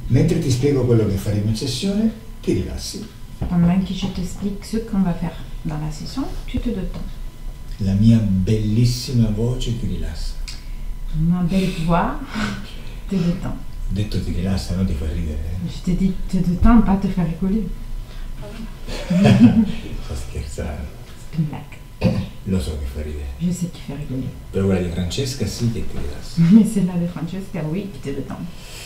Mentre ti spiego quello che faremo in sessione, ti rilassi. Pendant que je t'explique ce qu'on va faire dans la session, tu te détends. La mia bellissima voce ti rilassa. Ma belle voix te détend. Ho detto ti rilassa, non ti fa ridere. Je t'ai dit te détends, pas te faire rigoler. Sto scherzando. C'est une blague. Lo so che fa ridere. Je sais qui fait rigoler. Però quella di Francesca sì che ti rilassa. Mais celle-là de Francesca, oui, qui te détend.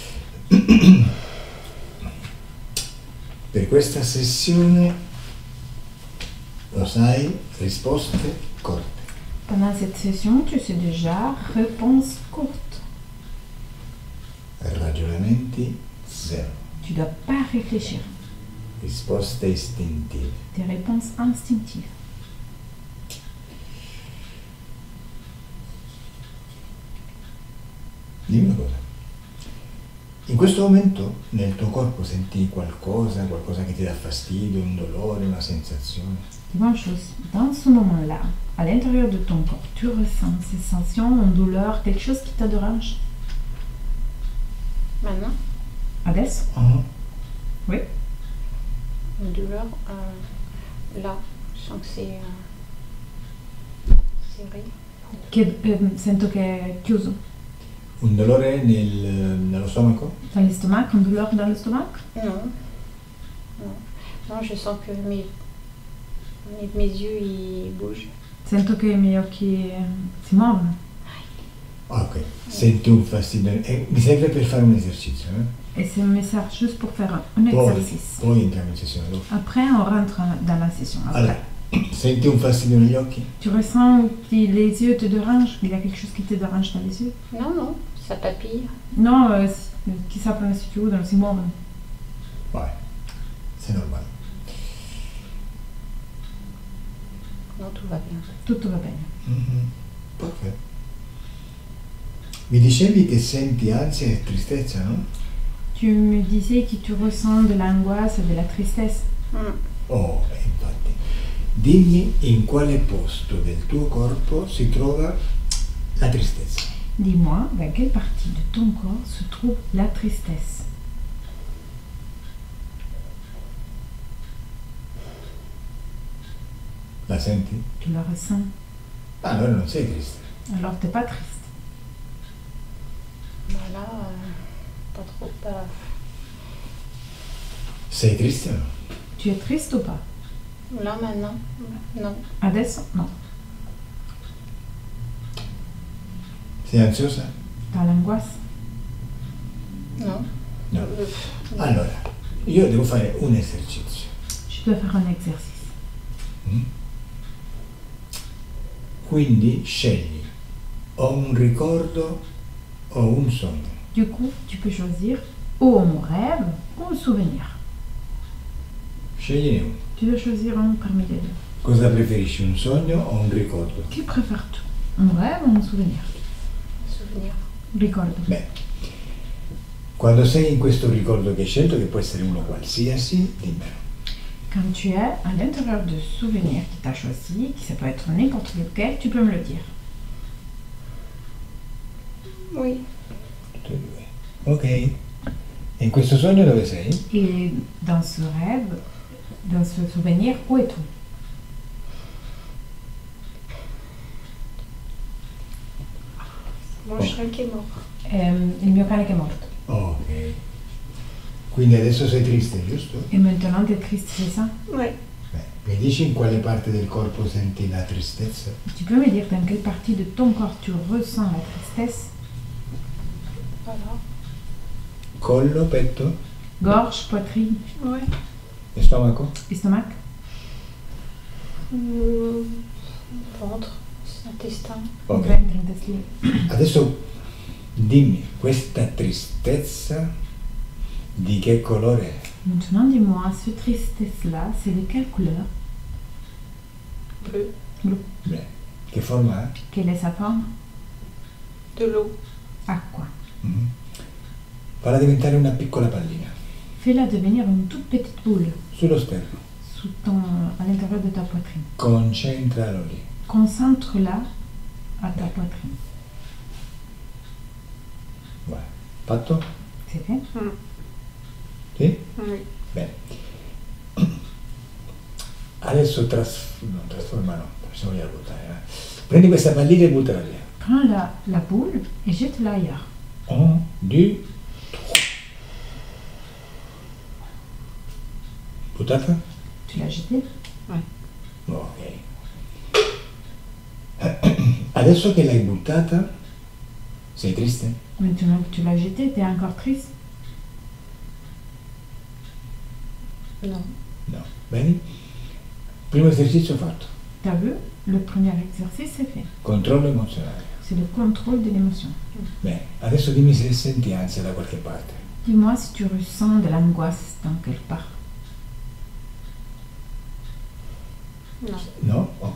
Per questa sessione, lo sai, risposte corte. Pendant cette session, tu sais déjà, réponse courte. Ragionamenti zero. Tu dois pas réfléchir. Risposte istintive. Des réponses instinctives. Dimmi una cosa. In questo momento nel tuo corpo senti qualcosa che ti dà fastidio, un dolore, una sensazione? Dis-moi une chose, dans ce moment-là, à l'intérieur de ton corps, tu ressens une sensation, une douleur, quelque chose qui te dérange? Maintenant, Adesso? Oui. une douleur, là, je sens que c'est serré. Sento che è chiuso. Un dolore nello stomaco? Dans l'estomac, une douleur dans l'estomac? Non. Non, je sens que mes yeux, ils bougent. Sento che i miei occhi si muovono. Ok, senti un fastidio. Mi serve per fare un esercizio, Et c'est un message juste pour faire un exercice. Poi entriamo in sessione dopo. Après, on rentre dans la session. Après. Allora, senti un fastidio negli occhi? Tu ressens que les yeux te dérangent? Il y a quelque chose qui te dérange dans les yeux? Non, ça papille. No, chi s'aprono e si chiudono, si muovono. Vai, c'est normale. Non, tout va bien. Tutto va bene. Perfetto. Mi dicevi che senti ansia e tristezza, no? Tu me disais que tu ressens de l'angoisse et de la tristesse. Oh, infatti. Dimmi in quale posto del tuo corpo si trova la tristezza. Dis-moi, dans quelle partie de ton corps se trouve la tristesse? La senti? Tu la ressens? Allora non sei triste. Alors t'es pas triste. Voilà, pas trop, pas... Sei triste o no? Tu es triste ou pas? Là, maintenant, non. Adesso? No. Sei ansiosa? T'as l'angoisse? Non. No. Allora, io devo fare un esercizio. Je dois faire un exercice. Quindi scegli o un ricordo o un sogno. Du coup, tu peux choisir ou un rêve ou un souvenir. Scegliene uno. Tu dois choisir un parmi les deux. Cosa preferisci, un sogno o un ricordo? Qui préfères-tu? Un rêve ou un souvenir? Souvenir. Ricordo. Beh, quando sei in questo ricordo che hai scelto, che può essere uno qualsiasi, dimmelo. Quand tu es à l'intérieur de souvenirs qui t'a choisi, qui ça peut être n'importe lequel, tu peux me le dire. Oui. Tutti e due. Ok. E in questo sogno dove sei? Et dans ce rêve, dans ce souvenir, où es-tu? Mon chien qui est mort. Il mio cane che è morto. Ok. Quindi adesso sei triste, giusto? Et maintenant t'es triste, c'est ça? Oui. Beh, mi dici in quale parte del corpo senti la tristezza? Tu peux me dire dans quelle partie de ton corps tu ressens la tristesse? Voilà. Collo, petto, Gorge, poitrine, Ouais. e stomaco? estomac? Ventre, intestin. Ok. Ventre, intestino. Adesso dimmi, questa tristezza di che colore è? Maintenant dis-moi, cette tristesse-là, c'est de quelle couleur? Bleu. Beh, che forma ha? Quelle est sa forme? De l'eau. Acqua. Falla diventare una piccola pallina Fais-la devenir une toute petite boule sullo sterno. à l'intérieur de ta poitrine. Concentralo lì. Concentre-la à ta poitrine. Guarda, fatto? C'est fait? Sì? Oui. Bene. Adesso non trasforma, no, lasciamogliela buttare. Prendi questa pallina e buttala via. Prends la boule et jette-la ailleurs. 1, 2, 3. Buttata? Tu l'as jetée? Ok. Adesso che l'hai buttata, sei triste? Maintenant que tu l'as jetée, t'es encore triste? Non. No. Bene? Primo esercizio fatto. T'as vu? Le premier exercice est fait. Controllo emozionale. C'est le contrôle de l'émotion. Bene, adesso dimmi se senti ansia da qualche parte. Dis-moi si tu ressens de l'angoisse dans quelque part. Non. No? Ok.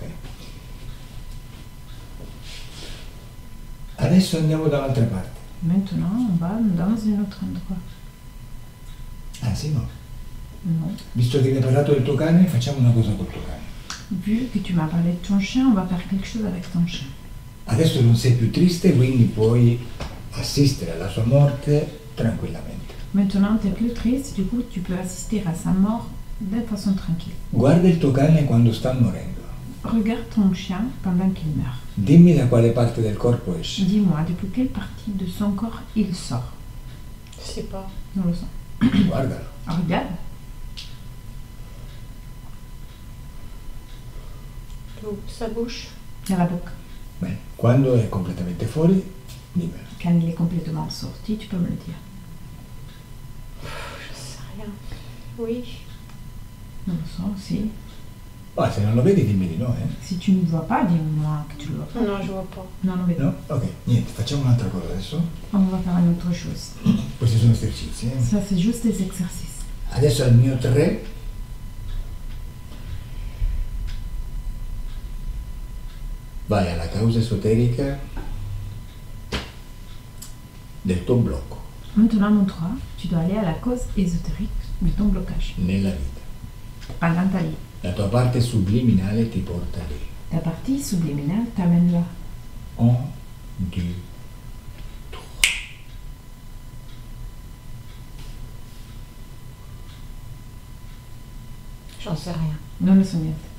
Adesso andiamo da un'altra parte. Maintenant, on va dans un autre endroit. Anzi no. Non. Visto che mi hai parlato del tuo cane, facciamo una cosa col tuo cane. Vu que tu m'as parlé de ton chien, on va faire quelque chose avec ton chien. Adesso non sei più triste, quindi puoi assistere alla sua morte tranquillamente. Maintenant, tu n'es plus triste, du coup, tu peux assister à sa mort de façon tranquille. Guarda il tuo cane quando sta morendo. Regarde ton chien pendant qu'il meurt. Dimmi da quale parte del corpo esce. Dis-moi, depuis quelle partie de son corps il sort? Je sais pas. Non le sens. Guardalo. Regarde. Sa bouche. Dans la bouche. Bene, quando è completamente fuori, dimmelo. Quand il est complètement sorti, tu peux me le dire. Je sais rien. Oui. Non le sens, si. Ma se non lo vedi dimmi di no, Si tu ne le vois pas, dis-moi que tu le vois pas. Non, je vois pas. Non, non, mais No? Ok, niente, facciamo un'altra cosa adesso. on va faire une autre chose. Questi sono esercizi. Ça, c'est juste des exercices. Adesso al mio 3 vai alla causa esoterica del tuo blocco Maintenant, mon 3, tu dois aller à la cause ésotérique de ton blocage. nella vita. Pendant ta vie. La tua parte subliminale ti porta lì. Ta partie subliminale t'amène là. 1, 2, 3. J'en sais rien. Non le so niente.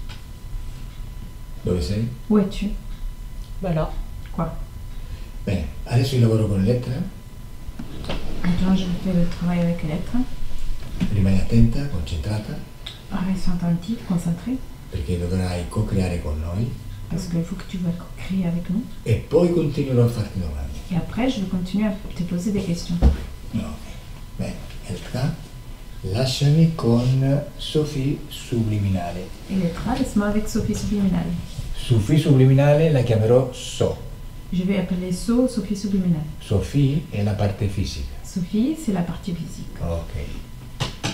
Dove sei? Où es-tu? Bah là. Quoi? Bene, adesso io lavoro con Elettra. Maintenant, je fais le travail avec l'être. Rimani attenta, concentrata, Reste attentif, concentré. perché dovrai co-creare con noi Parce qu'il faut que tu vas créer avec nous. e poi continuerò a farti domande. Et après, je vais continuer à te poser des questions. No, ok. Bene, Elettra, lasciami con Sophie subliminale. Et l'être, laisse-moi avec Sophie subliminale. Sophie subliminale la chiamerò So. Je vais appeler Sophie subliminale. Sophie è la parte fisica. Sophie, c'est la partie physique. Ok.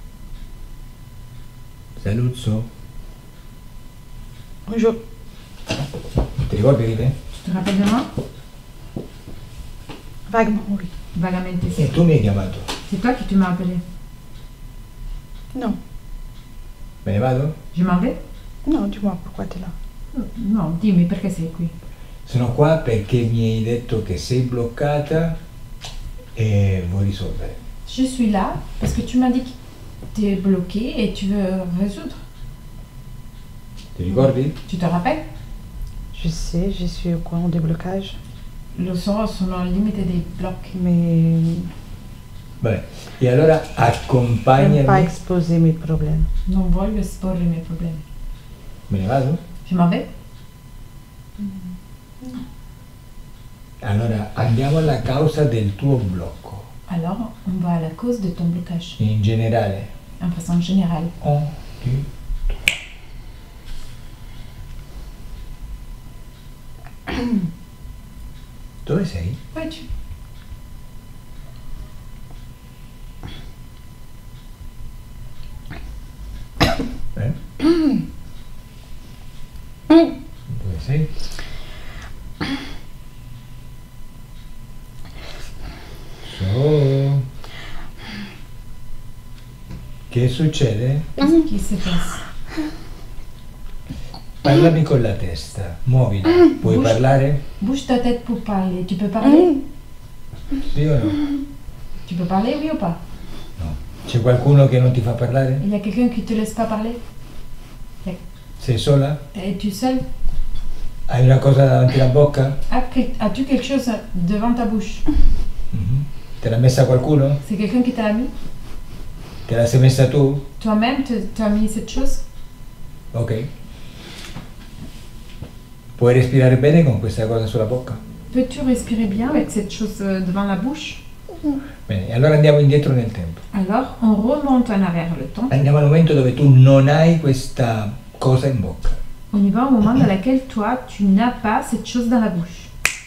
Salut So. Bonjour. Ti ricordi di me? Tu te rappelles de moi? Vaguement, oui. Vagamente, E tu mi hai chiamato. c'est toi qui tu m'as appelé. Non. Me ne vado? Je m'en vais? Non, dis-moi pourquoi tu es là. No, dimmi perché sei qui. Sono qua perché mi hai detto che sei bloccata e vuoi risolvere. Je suis là parce que tu m'as dit que tu es bloqué et tu veux résoudre. Ti ricordi? Tu te rappelles? Je sais, je suis au courant des blocages, Lo so, sono al limite dei blocchi. mais Vabbè. E allora je n'aime pas accompagnami. exposer mes problèmes. Non voglio esporre i miei problemi. Me ne vado? Je m'en vais? Allora andiamo alla causa del tuo blocco. Alors, on va à la cause de ton blocage. In generale. En façon générale. 1, 2, 3. Dove sei? Où es-tu? Dove sei? So. Che succede? Qu'est-ce qui se passe? Parlami con la testa, muovila. Puoi Bouge. parlare? Bouge ta tête pour parler. Tu peux parler? Sì o no? Tu peux parler, oui ou pas? No. C'è qualcuno che non ti fa parlare? Il y a quelqu'un qui te laisse pas parler? Sei sola? Es-tu seul? Hai una cosa davanti alla bocca? As-tu quelque chose devant ta bouche? Mhm. Te l'ha messa qualcuno? C'est quelqu'un qui t'a mis? Te la sei messa tu? Toi-même, t'as mis cette chose? Ok. Puoi respirare bene con questa cosa sulla bocca? Peux-tu respirer bien avec cette chose devant la bouche? Bene, e allora andiamo indietro nel tempo. Alors, on remonte en arrière le temps. Andiamo al momento dove tu non hai questa cosa in bocca. On y va au moment dans lequel toi, tu n'as pas cette chose dans la bouche.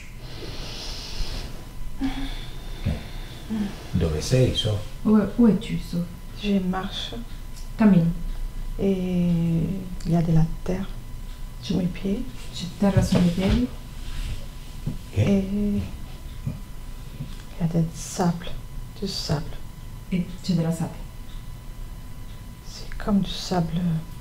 Dove sei, so? Où es-tu, Sauf? Je marche Camille, et il y a de la terre sur mes pieds je terre sur les piedi et il y a du sable. et j'ai de la sable. C'est comme du sable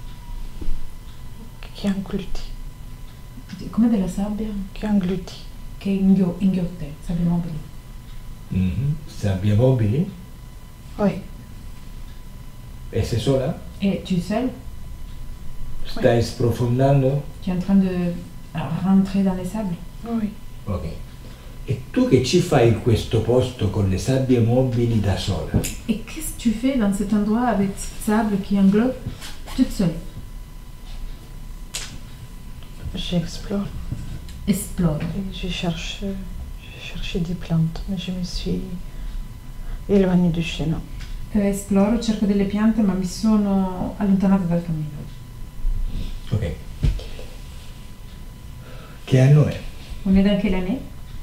qui engloutit, Come della sabbia qui engloutit. che inghiotte, sabbia mobile. Mhm. Sabbia mobili? Oui, E sei sola? Et tu es seul? Stai sprofondando? Tu es en train de rentrer dans les sables? oui. Ok. E tu che ci fai in questo posto con le sabbie mobili da sola? Et qu'est-ce que tu fais dans cet endroit avec ce sable qui englobe toute seule? J'explore Explore. et j'ai cherché des plantes, mais je me suis éloignée du chemin. Esploro, cerco delle piante, ma mi sono allontanata dal cammino. Ok. Che anno è? On est dans quelle année?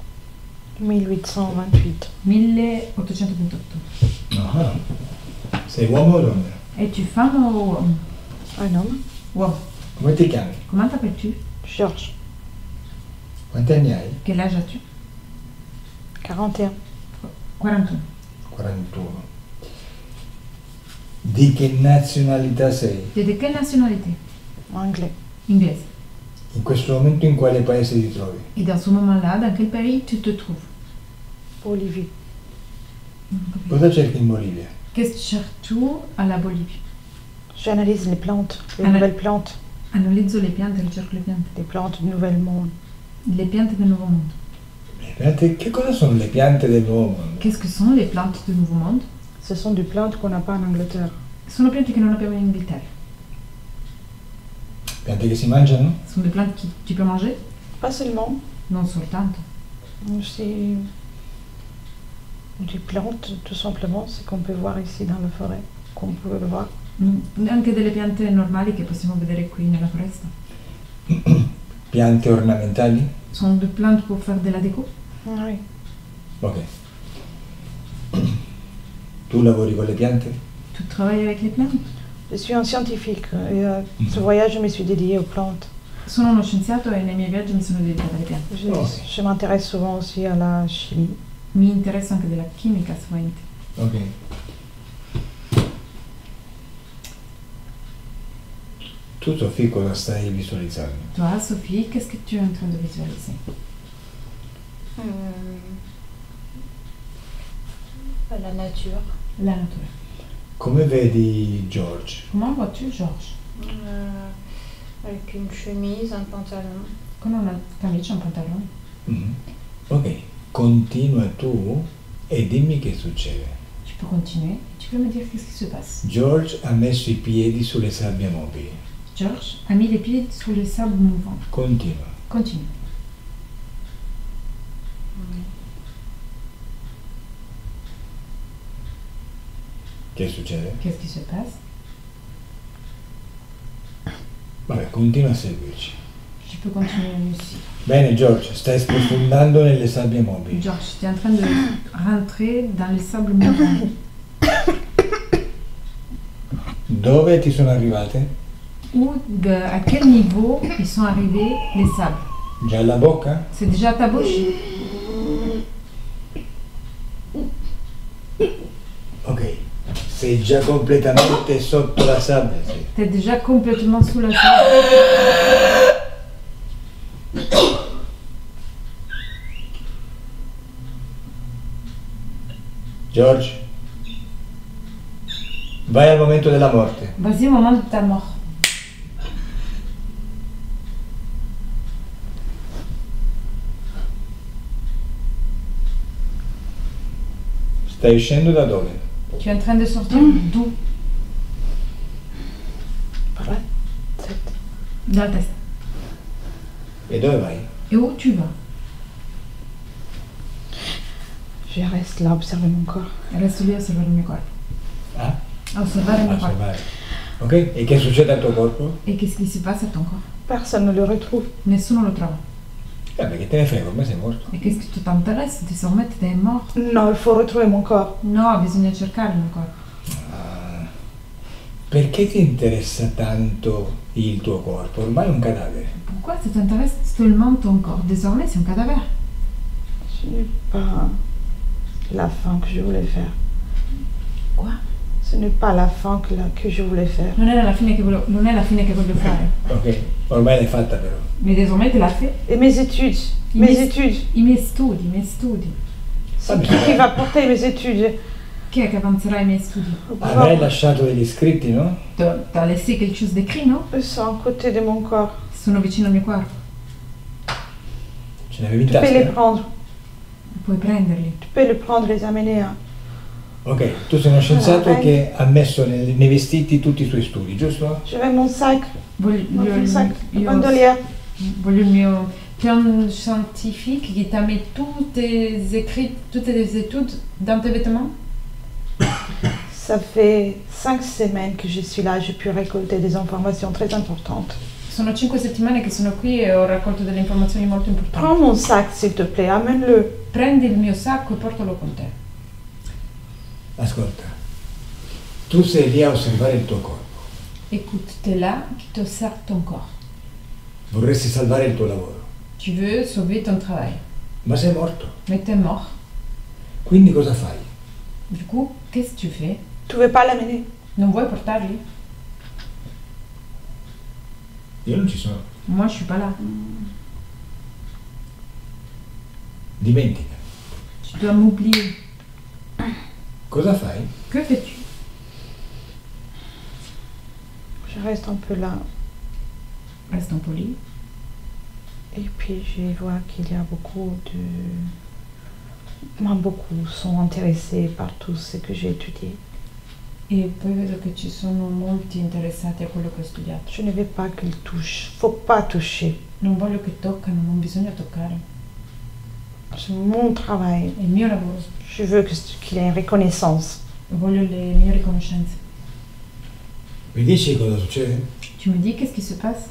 1828. 1828. Ah. Sei uomo o donna? Es-tu femme ou homme? Un homme, Wow. Come ti chiami? Comment t'appelles-tu? Georges, Quanti anni hai? Quel âge as-tu? 41. 41. 41. Di che nazionalità sei? Tu es de quelle nationalité? Anglais. Anglaise. In questo momento in quale paese ti trovi? Et dans ce moment-là, dans quel pays tu te trouves? Bolivie. Cosa cerchi in Bolivia? Qu'est-ce que tu cherches à la Bolivie? J'analyse les plantes, les Ana- nouvelles plantes, Analizzo le piante, ricerco le piante. les plantes du nouvel monde. Le piante del Nuovo Mondo. Le piante, che cosa sono le piante del nuovo mondo? Qu'est-ce que sont les plantes du Nouveau Monde? Ce sont des plantes qu'on n'a pas en Angleterre. Sono piante che non abbiamo in Inghilterra. Piante che si mangiano? Sono des plantes que tu peux manger? Pas seulement, Non soltanto. c'est des plantes tout simplement, c'est qu'on peut voir ici dans la forêt, qu'on peut voir. Anche delle piante normali che possiamo vedere qui nella foresta. Piante ornamentali? Sono des plantes pour faire de la déco. Oui. Ok. Tu lavori con le piante? Tu travailles avec les plantes? Je suis un scientifique et ce voyage, je me suis dédiée aux plantes. Sono uno scienziato e nei miei viaggi mi sono dedicata alle piante. Je m'intéresse souvent aussi à la chimie. Mi interessa anche della chimica sovente. Ok. Tu, Sofì, cosa stai visualizzando? Toi, Sophie, qu'est-ce que tu es en train de visualiser? La nature. La natura. Come vedi George? Comment vois-tu, Georges? Avec une chemise, un pantalon. Con una camicia e un pantalone. Mhm. Ok, continua tu e dimmi che succede. Tu peux continuer. Tu peux me dire qu'est-ce qui se passe? George ha messo i piedi sulle sabbie mobili. Georges a mis les pieds sur le sable mouvant. Continua. Continue. Che succede? Qu'est-ce qui se passe? Vabbè, continua a seguirci. Tu peux continuer aussi. Bene George, stai sprofondando nelle sabbie mobili. Georges, tu es en train de rentrer dans le sable mouvant. Dove ti sono arrivate? À quel niveau ils sont arrivés les sables? Già alla bocca? C'est déjà à ta bouche? Ok. Sei già completamente sotto la sabbia, sì. Tu es déjà complètement sous la sable. George? Vai al momento della morte. Vas-y au moment de ta mort. Stai uscendo da dove? Tu es en train de sortir d'où? Par la tête. Dans la tête. E dove vai? Et où tu vas? Je reste là, observer mon corps. Resto lì a osservare il mio corpo. Ah? A osservare il mio corpo. Osservare. Ok? E che succede al tuo corpo? Et qu'est-ce qui se passe à ton corps? Personne ne le retrouve. Nessuno lo trova. Perché te ne frega, ormai sei morto. Et qu'est-ce que t'intéresse? Désormais, t'es mort. Non, il faut retrouver mon corps. No, bisogna cercare il mio corpo. Ah. Perché ti interessa tanto il tuo corpo? Ormai è un cadavere. Pourquoi ça t'intéresse seulement ton corps? Désormais, c'est un cadavre. Ce n'est pas la fin que je voulais faire. Quoi? Ce n'est pas la fin que je voulais faire. Non è la fine che voglio fare. Ok, ormai l'hai fatta però. Mais désormais, te l'as fait. Et mes études. Mes études. I miei studi. C'est qui va porter mes études? Chi è che avanzerà i miei studi? Avrai lasciato degli scritti, no? T'as laissé quelque chose d'écrit, no? Ils sont à côté de mon corps. Sono vicino al mio corpo. Ce ne avevi in Tu peux les tasca? prendre. Puoi prenderli. Tu peux les prendre, les amener. Hein. Ok, tu sei uno scienziato che ha messo nei vestiti tutti i suoi studi, giusto? J'avais mon sac. Voglio Mon sac. io- La bandolière. voglio il mio piano scientifique qui t'a mis tous tes écrits, toutes tes études dans tes vêtements. Ça fait 5 semaines que je suis là. J'ai pu récolter des informations très importantes. Sono 5 settimane che sono qui e ho raccolto delle informazioni molto importanti. Prends mon sac, s'il te plaît. Amène-le. Prendi il mio sacco e portalo con te. Ascolta, tu sei lì a osservare il tuo corpo. Écoute, t'es là qui t'observe ton corps. Vorresti salvare il tuo lavoro, Tu veux sauver ton travail. ma sei morto. Mais t'es mort. Quindi cosa fai? Du coup, qu'est-ce que tu fais? Tu veux pas l'amener? Non vuoi portarli? Io non ci sono. Moi, je suis pas là. Dimentica. Tu dois m'oublier. Cosa fai? Que fais-tu? Je reste un peu là. Reste impoli. Et puis je vois qu'il y a beaucoup de... Beaucoup sont intéressés par tout ce que j'ai étudié. E poi vedo che ci sono molti interessati a quello che ho studiato. Je ne veux pas qu'ils touchent. Faut pas toucher. Non voglio che toccano, non bisogna toccare. C'est mon travail. È il mio lavoro. Je veux qu'il ait une reconnaissance. Voglio le mie riconoscenze. Mi dici cosa succede? Tu me dis qu'est-ce qui se passe?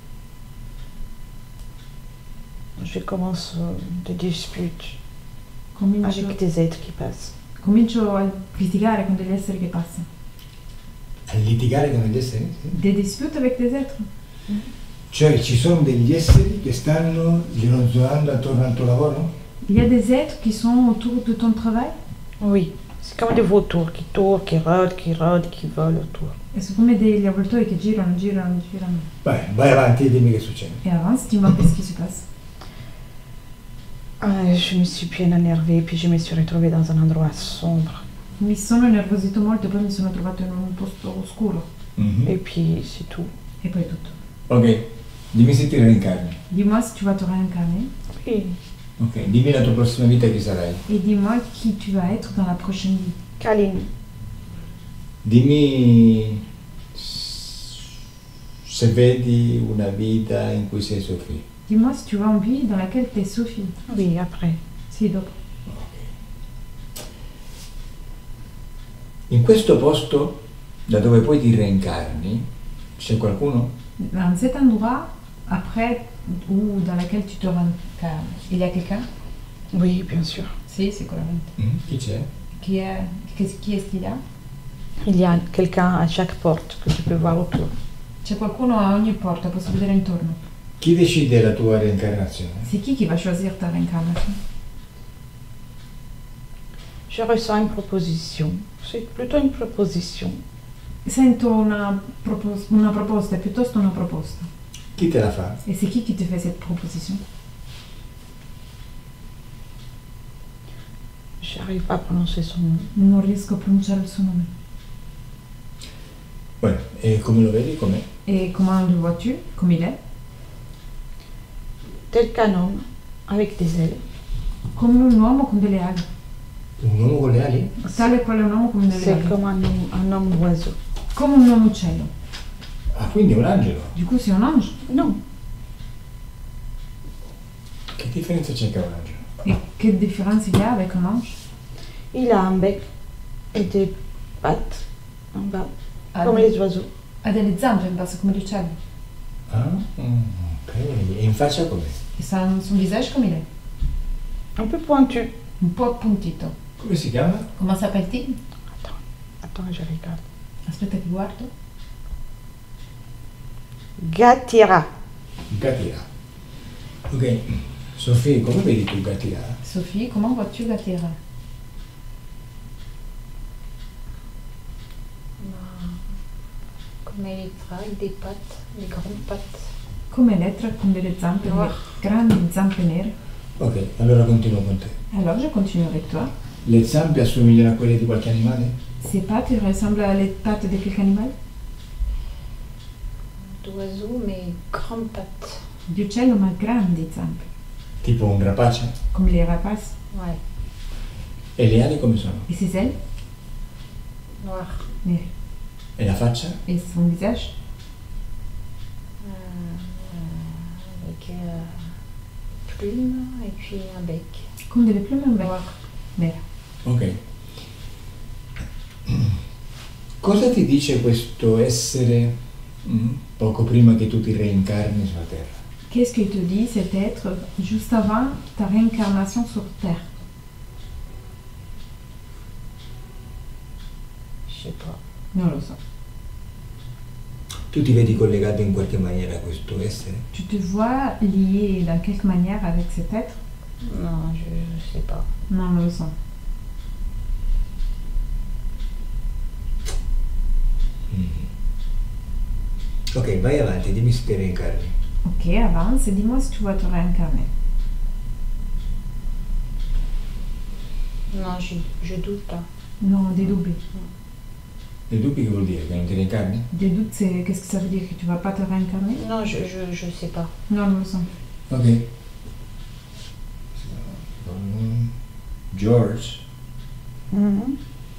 Je commence des disputes Comincio, avec des êtres qui passent. comincio a litigare con degli esseri che passano. A litigare con gli esseri? Sì. Des disputes avec des êtres? Cioè ci sono degli esseri che stanno gironzolando attorno al tuo lavoro? Il y a des êtres qui sont autour de ton travail? Oui, c'est comme des vautours qui tournent, qui rôdent, qui volent autour. E sono come degli avvoltoi che girano. Vai avanti e dimmi che succede. Et avance, dis-moi qu'est-ce qui se passe. Je me suis bien énervée, puis je me suis retrouvée dans un endroit sombre. Mi sono innervosito molto e poi mi sono trovato in un posto oscuro. Mhm. Et puis c'est tout. E poi tutto. Ok, dimmi se ti reincarni. Dis-moi si tu vas te réincarner. Oui, Ok, dimmi la tua prossima vita chi sarai. Et dis-moi qui tu vas être dans la prochaine vie. Kaline. Dimmi se vedi una vita in cui sei Sofì. Dis-moi si tu vas en vie dans laquelle tu es Sophie. Oui, après. Si, dopo. Ok. In questo posto, da dove poi ti reincarni, c'è qualcuno? Dans cet endroit, après, ou dans laquelle tu te réincarnes, il y a quelqu'un? Oui, bien sûr. Si, sicuramente. Chi c'è? Qui est-ce qu'il y a? Il y a quelqu'un à chaque porte que tu peux voir autour. C'è qualcuno a ogni porta, posso vedere intorno. Chi decide la tua reincarnazione? C'est qui va choisir ta réincarnation? Je ressens une proposition. C'est plutôt une proposition. Sento una proposta, è piuttosto una proposta. Chi te la fa? Et c'est qui te fait cette proposition? J'arrive pas à prononcer son nom. Non riesco a pronunciare il suo nome. E come lo vedi? Com'è? Et comment le vois-tu? Comme il est? Tel qu'un homme, avec des ailes. Come un uomo con delle ali. Un uomo con le ali? Tale quale un uomo con delle C'est ali. comme un homme oiseau. Come un uomo uccello. Ah, quindi è un angelo. Du coup, c'est un ange. Non, Che differenza c'è tra un angelo? Et quelle différence il y a avec un ange? il a un bec et des pattes en bas, Ah, comme les oiseaux. Ha delle zampe in basso come gli uccelli. Ah, ok. E in faccia com'è? Et son visage comme il est. Un peu pointu. Un po' appuntito. Come si chiama? Comment s'appelle-t-il? Attends, je regarde. Aspetta che guardo. Gatira. Gatira. Ok. Sofì, come vedi tu Gatira? Sophie, comment vois-tu Gatira? Comme elle est avec des pattes, des grandes pattes. Come l'être con delle zampe Noir. nere, grandi zampe nere. Ok, allora continuo con te. Alors je continue avec toi. Le zampe assomigliano a quelle di qualche animale? Ces pattes ressemblent à les pattes de quel animal? D'oiseaux, mais grandes pattes. Di uccello ma grandi zampe, Tipo un rapace? come les rapaces. Ouais, E le ali come sono? Et ses ailes, noires. nere. E la faccia? Et son visage, Avec plumes et puis un bec. con delle plume e un becco Noir. nero. Ok. Cosa ti dice questo essere poco prima che tu ti reincarni sulla Terra? Qu'est-ce qu'il te dit cet être juste avant ta réincarnation sur Terre? Je sais pas. Non lo so. Tu ti vedi collegato in qualche maniera a questo essere? Tu te vois lié dans quelque manière avec cet être? Non, je sais pas. Non lo so. Ok, vai avanti, dimmi se ti reincarni. Ok, avance et dis-moi si tu vas te réincarner. Non, je doute là. Non, des dubbi. Dei dubbi che vuol dire? Che non ti reincarni? Des doutes, c'est qu'est-ce que ça veut dire? Que tu vas pas te réincarner? Non, je sais pas. Non lo so. Ok. George, Mhm.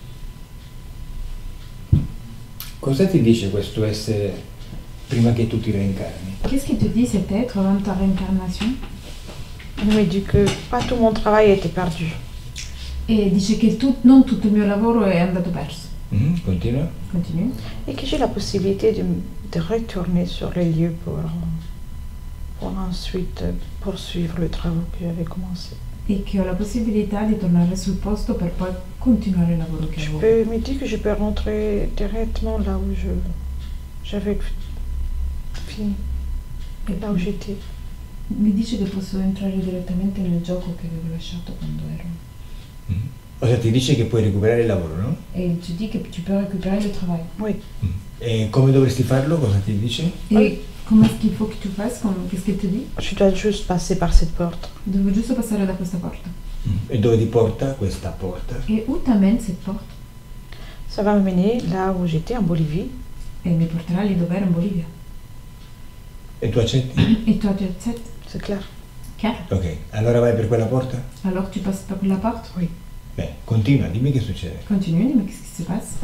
cosa ti dice questo essere prima che tu ti reincarni? Qu'est-ce qui te dit cet être avant ta réincarnation? Il me dit que pas tout mon travail a été perdu. E dice che non tutto il mio lavoro è andato perso. Continua. Continue. Et que j'ai la possibilité de retourner sur les lieux pour ensuite poursuivre le travail que j'avais commencé. E che ho la possibilità di tornare sul posto per poi continuare il lavoro che avevo. Il me dit que je peux rentrer directement là où j'avais fini, là où j'étais. Mi dice che posso entrare direttamente nel gioco che avevo lasciato quando ero. Ossia ti dice che puoi recuperare il lavoro, no? E tu dis che tu peux récupérer le travail. Oui. E come dovresti farlo? Cosa ti dice? E comment est-ce qu'il faut que tu fasses? Qu'est-ce qu'il te dit? Je dois juste passer par cette porte. Devo giusto passare da questa porta. E dove ti porta questa porta? E où t'amène cette porte? Ça va me mener là où j'étais, en Bolivie. E mi porterà lì dove ero in Bolivia. E tu accetti? Et toi tu acceptes? C'est clair. Chiaro? Ok, allora vai per quella porta? Alors tu passes par la porte? Oui. Beh, continua, dimmi che succede. Continue, dis-moi qu'est-ce qui se passe?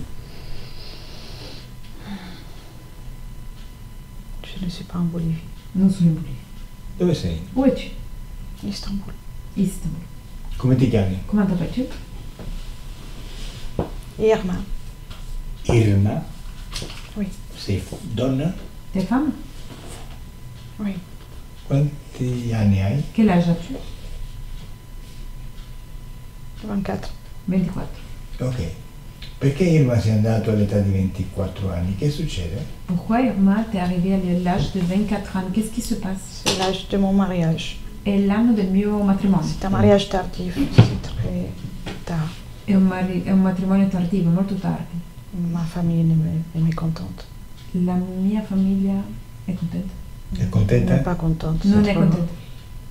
Je ne suis pas en Bolivie. Non sono in Bolivia. Dove sei? Où es-tu? Istanbul. Istanbul. Come ti chiami? Comment t'appelles-tu? Irma. Irma? Oui. Sei donna? T'es femme? Oui. Quanti anni hai? Quel âge as-tu? 24. 24. Ok. Perché Irma sei andato all'età di 24 anni? Che succede? Pourquoi Irma t'es arrivée à l'âge de 24 ans? Qu'est-ce qui se passe? C'est l'âge de mon mariage. È l'anno del mio matrimonio. C'est un mariage tardif. C'est très tard. È un matrimonio tardivo, molto tardi. Ma famille est mécontente. La mia famiglia è contenta. È contenta? N'est pas contente. Non c'est è trop long. contenta.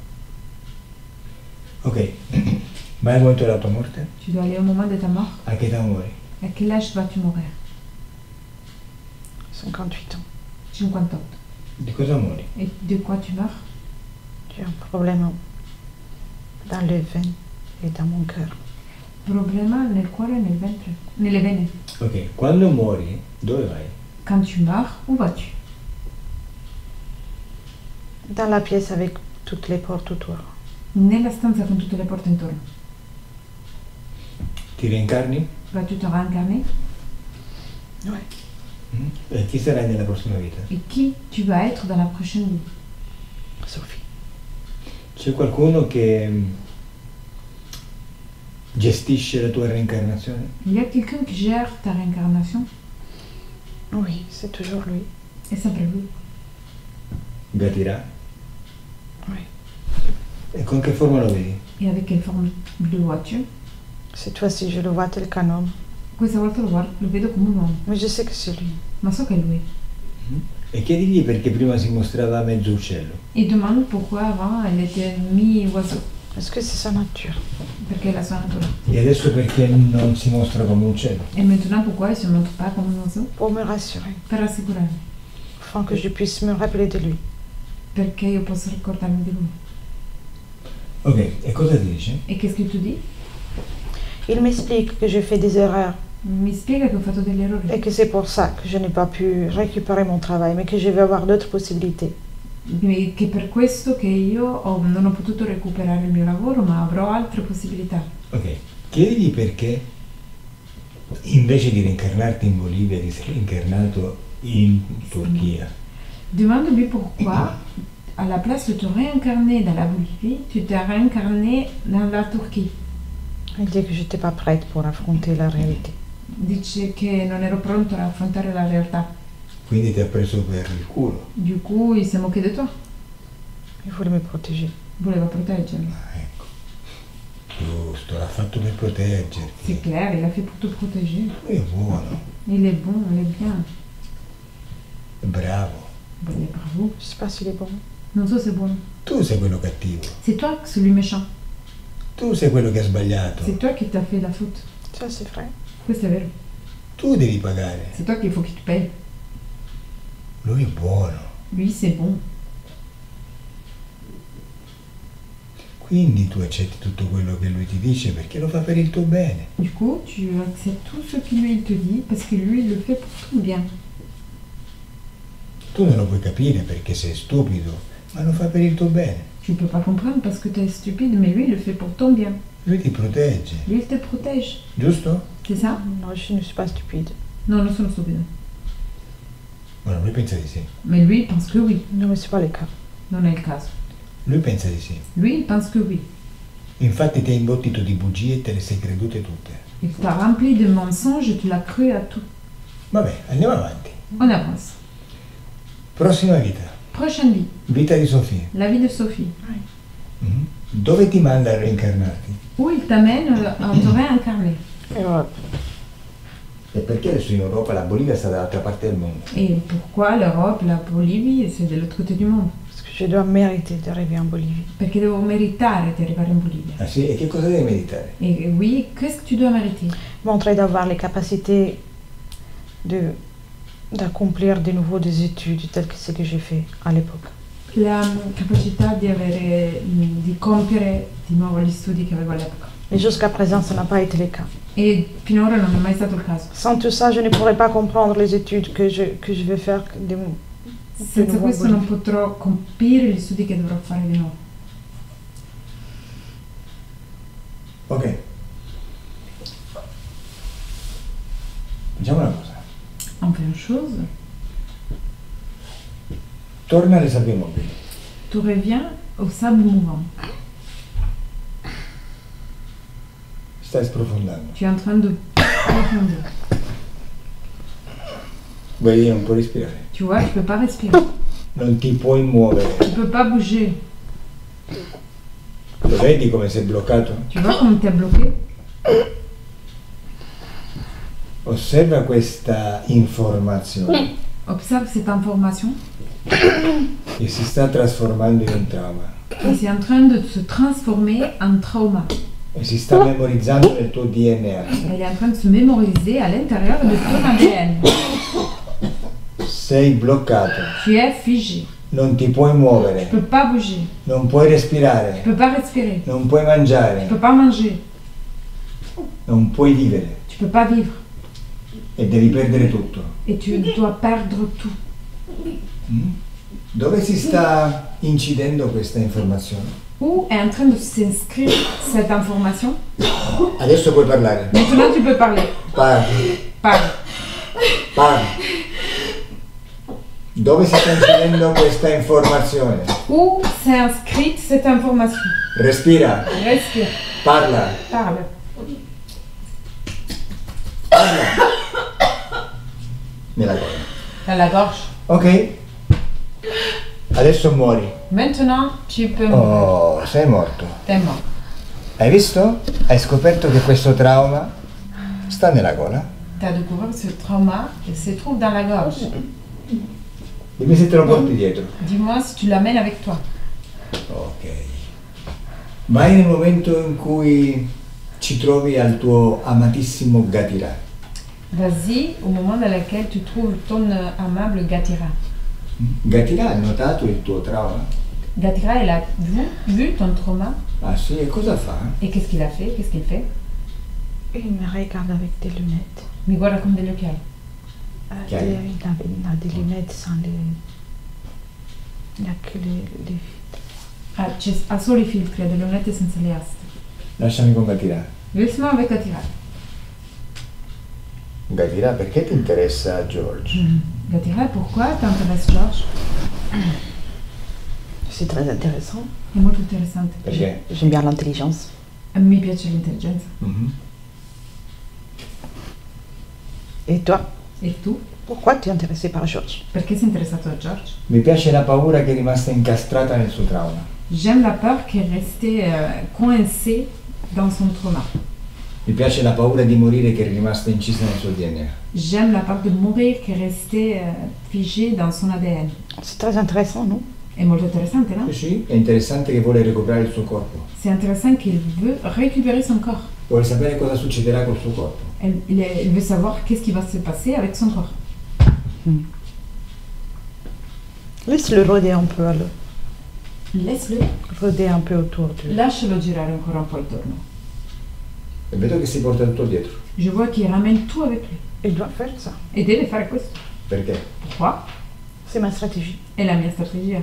Ok. Ma al momento della tua morte? Tu dois aller au moment de ta mort. A che età muori? À quel âge vas-tu mourir? 58 ans. 58. Di cosa muori? Et de quoi tu meurs? J'ai un problème dans les veines et dans mon cœur. Problema nel cuore e nel ventre. Nelle vene. Ok, quando muori, dove vai? Quand tu meurs, où vas-tu? Dans la pièce avec toutes les portes autour. Nella stanza con tutte le porte intorno. Ti reincarni? Vas-tu te réincarner? Ouais. E chi sarai nella prossima vita? Et qui tu vas être dans la prochaine vie? Sophie. C'è qualcuno che gestisce la tua reincarnazione? Il y a quelqu'un qui gère ta réincarnation? Oui, c'est toujours lui. Et sempre lui. Gatira? Oui. E con che forma lo vedi? Et avec quelle forme le vois-tu? Cette fois-ci, je le vois tel qu'un homme. Questa volta lo vedo come un uomo, Mais je sais que c'est lui. ma so che è lui. E chiedigli perché prima si mostrava mezzo uccello. Et demande pourquoi avant elle était mi-oiseau. Parce que c'est sa nature. Perché è la sua natura. E adesso perché non si mostra come un uccello? Et maintenant pourquoi elle se montre pas comme un oiseau? Pour me rassurer. Per rassicurarmi. Afin que je puisse me rappeler de lui. Perché io posso ricordarmi di lui. Ok, e cosa ti dice? E qu'est-ce que tu dis? Il m'explique que je fais des erreurs Mi spiega che ho fatto degli errori. et que c'est pour ça que je n'ai pas pu récupérer mon travail, mais que je vais avoir d'autres possibilités. Che per questo che io non ho potuto recuperare il mio lavoro, ma avrò altre possibilità. Ok, chiedigli perché invece di reincarnarti in Bolivia ti sei reincarnato in Turchia. Demande-lui pourquoi, à la place de te réincarner dans la Bolivie, tu t'es réincarné dans la Turquie. Il dit que je n'étais pas prête pour affronter la réalité. Dice che non ero pronto ad affrontare la realtà. Quindi ti ha preso per il culo. Du coup, il s'est moqué de toi. Il voulait me protéger. Voleva proteggermi. Ah, ecco. Giusto, l'ha fatto per proteggerti. C'est clair, il a fait pour te protéger. Lui è buono, Il est bon, il est bien. è bravo. Bon, il est bravo. Je sais pas s'il est bon. Non so se è buono. Tu sei quello cattivo. C'est toi, celui méchant. Tu sei quello che ha sbagliato. C'est toi qui t'as fait la faute. Ça, c'est vrai. Questo è vero. Tu devi pagare. C'est toi qu'il faut qu'il te paye. Lui è buono. Lui, c'est bon. Quindi tu accetti tutto quello che lui ti dice perché lo fa per il tuo bene. Du coup, tu acceptes tout ce que lui il te dit parce que lui, il le fait pour ton bien. Tu non lo puoi capire perché sei stupido, ma lo fa per il tuo bene. Tu ne peux pas comprendre parce que tu es stupide, mais lui, il le fait pour ton bien. Lui ti protegge, Lui, il te protège. giusto? C'est ça? Non, je ne suis pas stupide. Non, non sono stupido. Bueno, lui pensa di sì. Mais lui, il pense que oui. Non, mais c'est pas le cas. Non è il caso. Lui pensa di sì. Lui, il pense que oui. Infatti ti ha imbottito di bugie e te le sei credute tutte. Il t'a rempli de mensonges et tu l'as cru à tout. Vabbè, andiamo avanti. On avance. Prossima vita. Prochaine vie. Vita di Sofia. La vie de Sophie. Mhm. Dove ti manda a reincarnarti? Où il t'amène à te réincarner. Europe. E perché adesso in Europa la Bolivia sta dall'altra parte del mondo? Et pourquoi l'Europe, la Bolivie, c'est de l'autre côté du monde? Parce que je dois mériter d'arriver en Bolivie. Perché devo meritare di arrivare in Bolivia. Ah sì? E che cosa devi meditare? Et oui, qu'est-ce que tu dois mériter? Montrer d'avoir les capacités d'accomplir de nouveau des études telles que ce que j'ai fait à l'époque. La capacità di compiere di nuovo gli studi che avevo all'epoca. Et jusqu'à présent, ça n'a pas été le cas. E finora non è mai stato il caso. Sans tout ça, je ne pourrais pas comprendre les études que je vais faire Senza questo non potrò compiere gli studi che dovrò fare di nuovo. Ok. Facciamo una cosa. On fait une chose. Torna alle sabbie mobili. Tu reviens au sable mouvant. Stai sprofondando. Tu es en train de approfondir. Vedi, non puoi respirare. Tu vois, tu peux pas respirer. Non ti puoi muovere. Tu peux pas bouger. Lo vedi come sei bloccato? Tu vois comme t'es bloqué? Osserva questa informazione Observe cette information che si sta trasformando in un trauma qui est en train de se transformer en trauma. e si sta memorizzando nel tuo DNA. Elle est en train de se mémoriser à l'intérieur de ton ADN. Sei bloccato, Tu es figé. non ti puoi Tu muovere, peux pas bouger. non puoi Tu respirare, peux pas respirer. non puoi Tu mangiare, peux pas manger. non puoi vivere Tu peux pas vivre. e devi perdere tutto. Et tu dois perdre tout. Mm? Dove si sta incidendo questa informazione? Où est en train de s'inscrire cette information? Adesso puoi parlare. Maintenant, tu peux parler. Parli, Parle. parli. Dove si sta incidendo questa informazione? Où s'est inscrite cette information? Respira, Respire. parla, Parle. parla. Nella gola. Dans la gorge. Ok? Adesso muori. Maintenant, tu peux mourir. Oh, sei morto. T'es mort. Hai visto? Hai scoperto che questo trauma sta nella gola? Tu as découvert ce trauma et se trouve dans la gorge. Dimmi se te lo porti dietro. Dis-moi si tu l'amènes avec toi. Ok. Vai nel momento in cui ci trovi al tuo amatissimo Gatira. Vas-y au moment dans lequel tu trouves ton amable Gatira. Gatira ha notato il tuo trauma? Gatira, elle a vu ton trauma. Ah sì, e cosa fa? Et qu'est-ce qu'il a fait? Qu'est-ce qu'il fait? Il me regarde avec des lunettes. Mi guarda con delle occhiali. Il a des lunettes sans les... Il n'y a que les... Ha solo i filtri, ha delle lunette senza le aste. Lasciami con Gatira. Laisse-moi avec Gatira. Gatira, perché ti interessa George? Gatira, pourquoi t'intéresses George? C'est très intéressant. È molto interessante. Perché? J'aime bien l'intelligence. Mi piace l'intelligenza. Mhm. Et toi, E tu? pourquoi tu es intéressé par George? Perché sei interessato a George? Mi piace la paura che è rimasta incastrata nel suo trauma. J'aime la peur qui est restée coincée dans son trauma. Mi piace la paura di morire che è rimasta incisa nel suo DNA. J'aime la peur de mourir qui est restée figée dans son ADN. C'est très intéressant, non? È molto interessante, no? Sì, sì, è interessante che vuole recuperare il suo corpo. C'est intéressant qu'il veut récupérer son corps. Vuole sapere cosa succederà col suo corpo. Il veut savoir qu'est-ce qui va se passer avec son corps. Laisse-le rôder un peu, alors. Laisse-le. Rôder un peu autour de... Lascialo girare ancora un po' intorno. E vedo che si porta tutto dietro. Je vois qu'il ramène tout avec lui. Il doit faire ça. E deve fare questo. Perché? Pourquoi? C'est ma stratégie. È la mia strategia.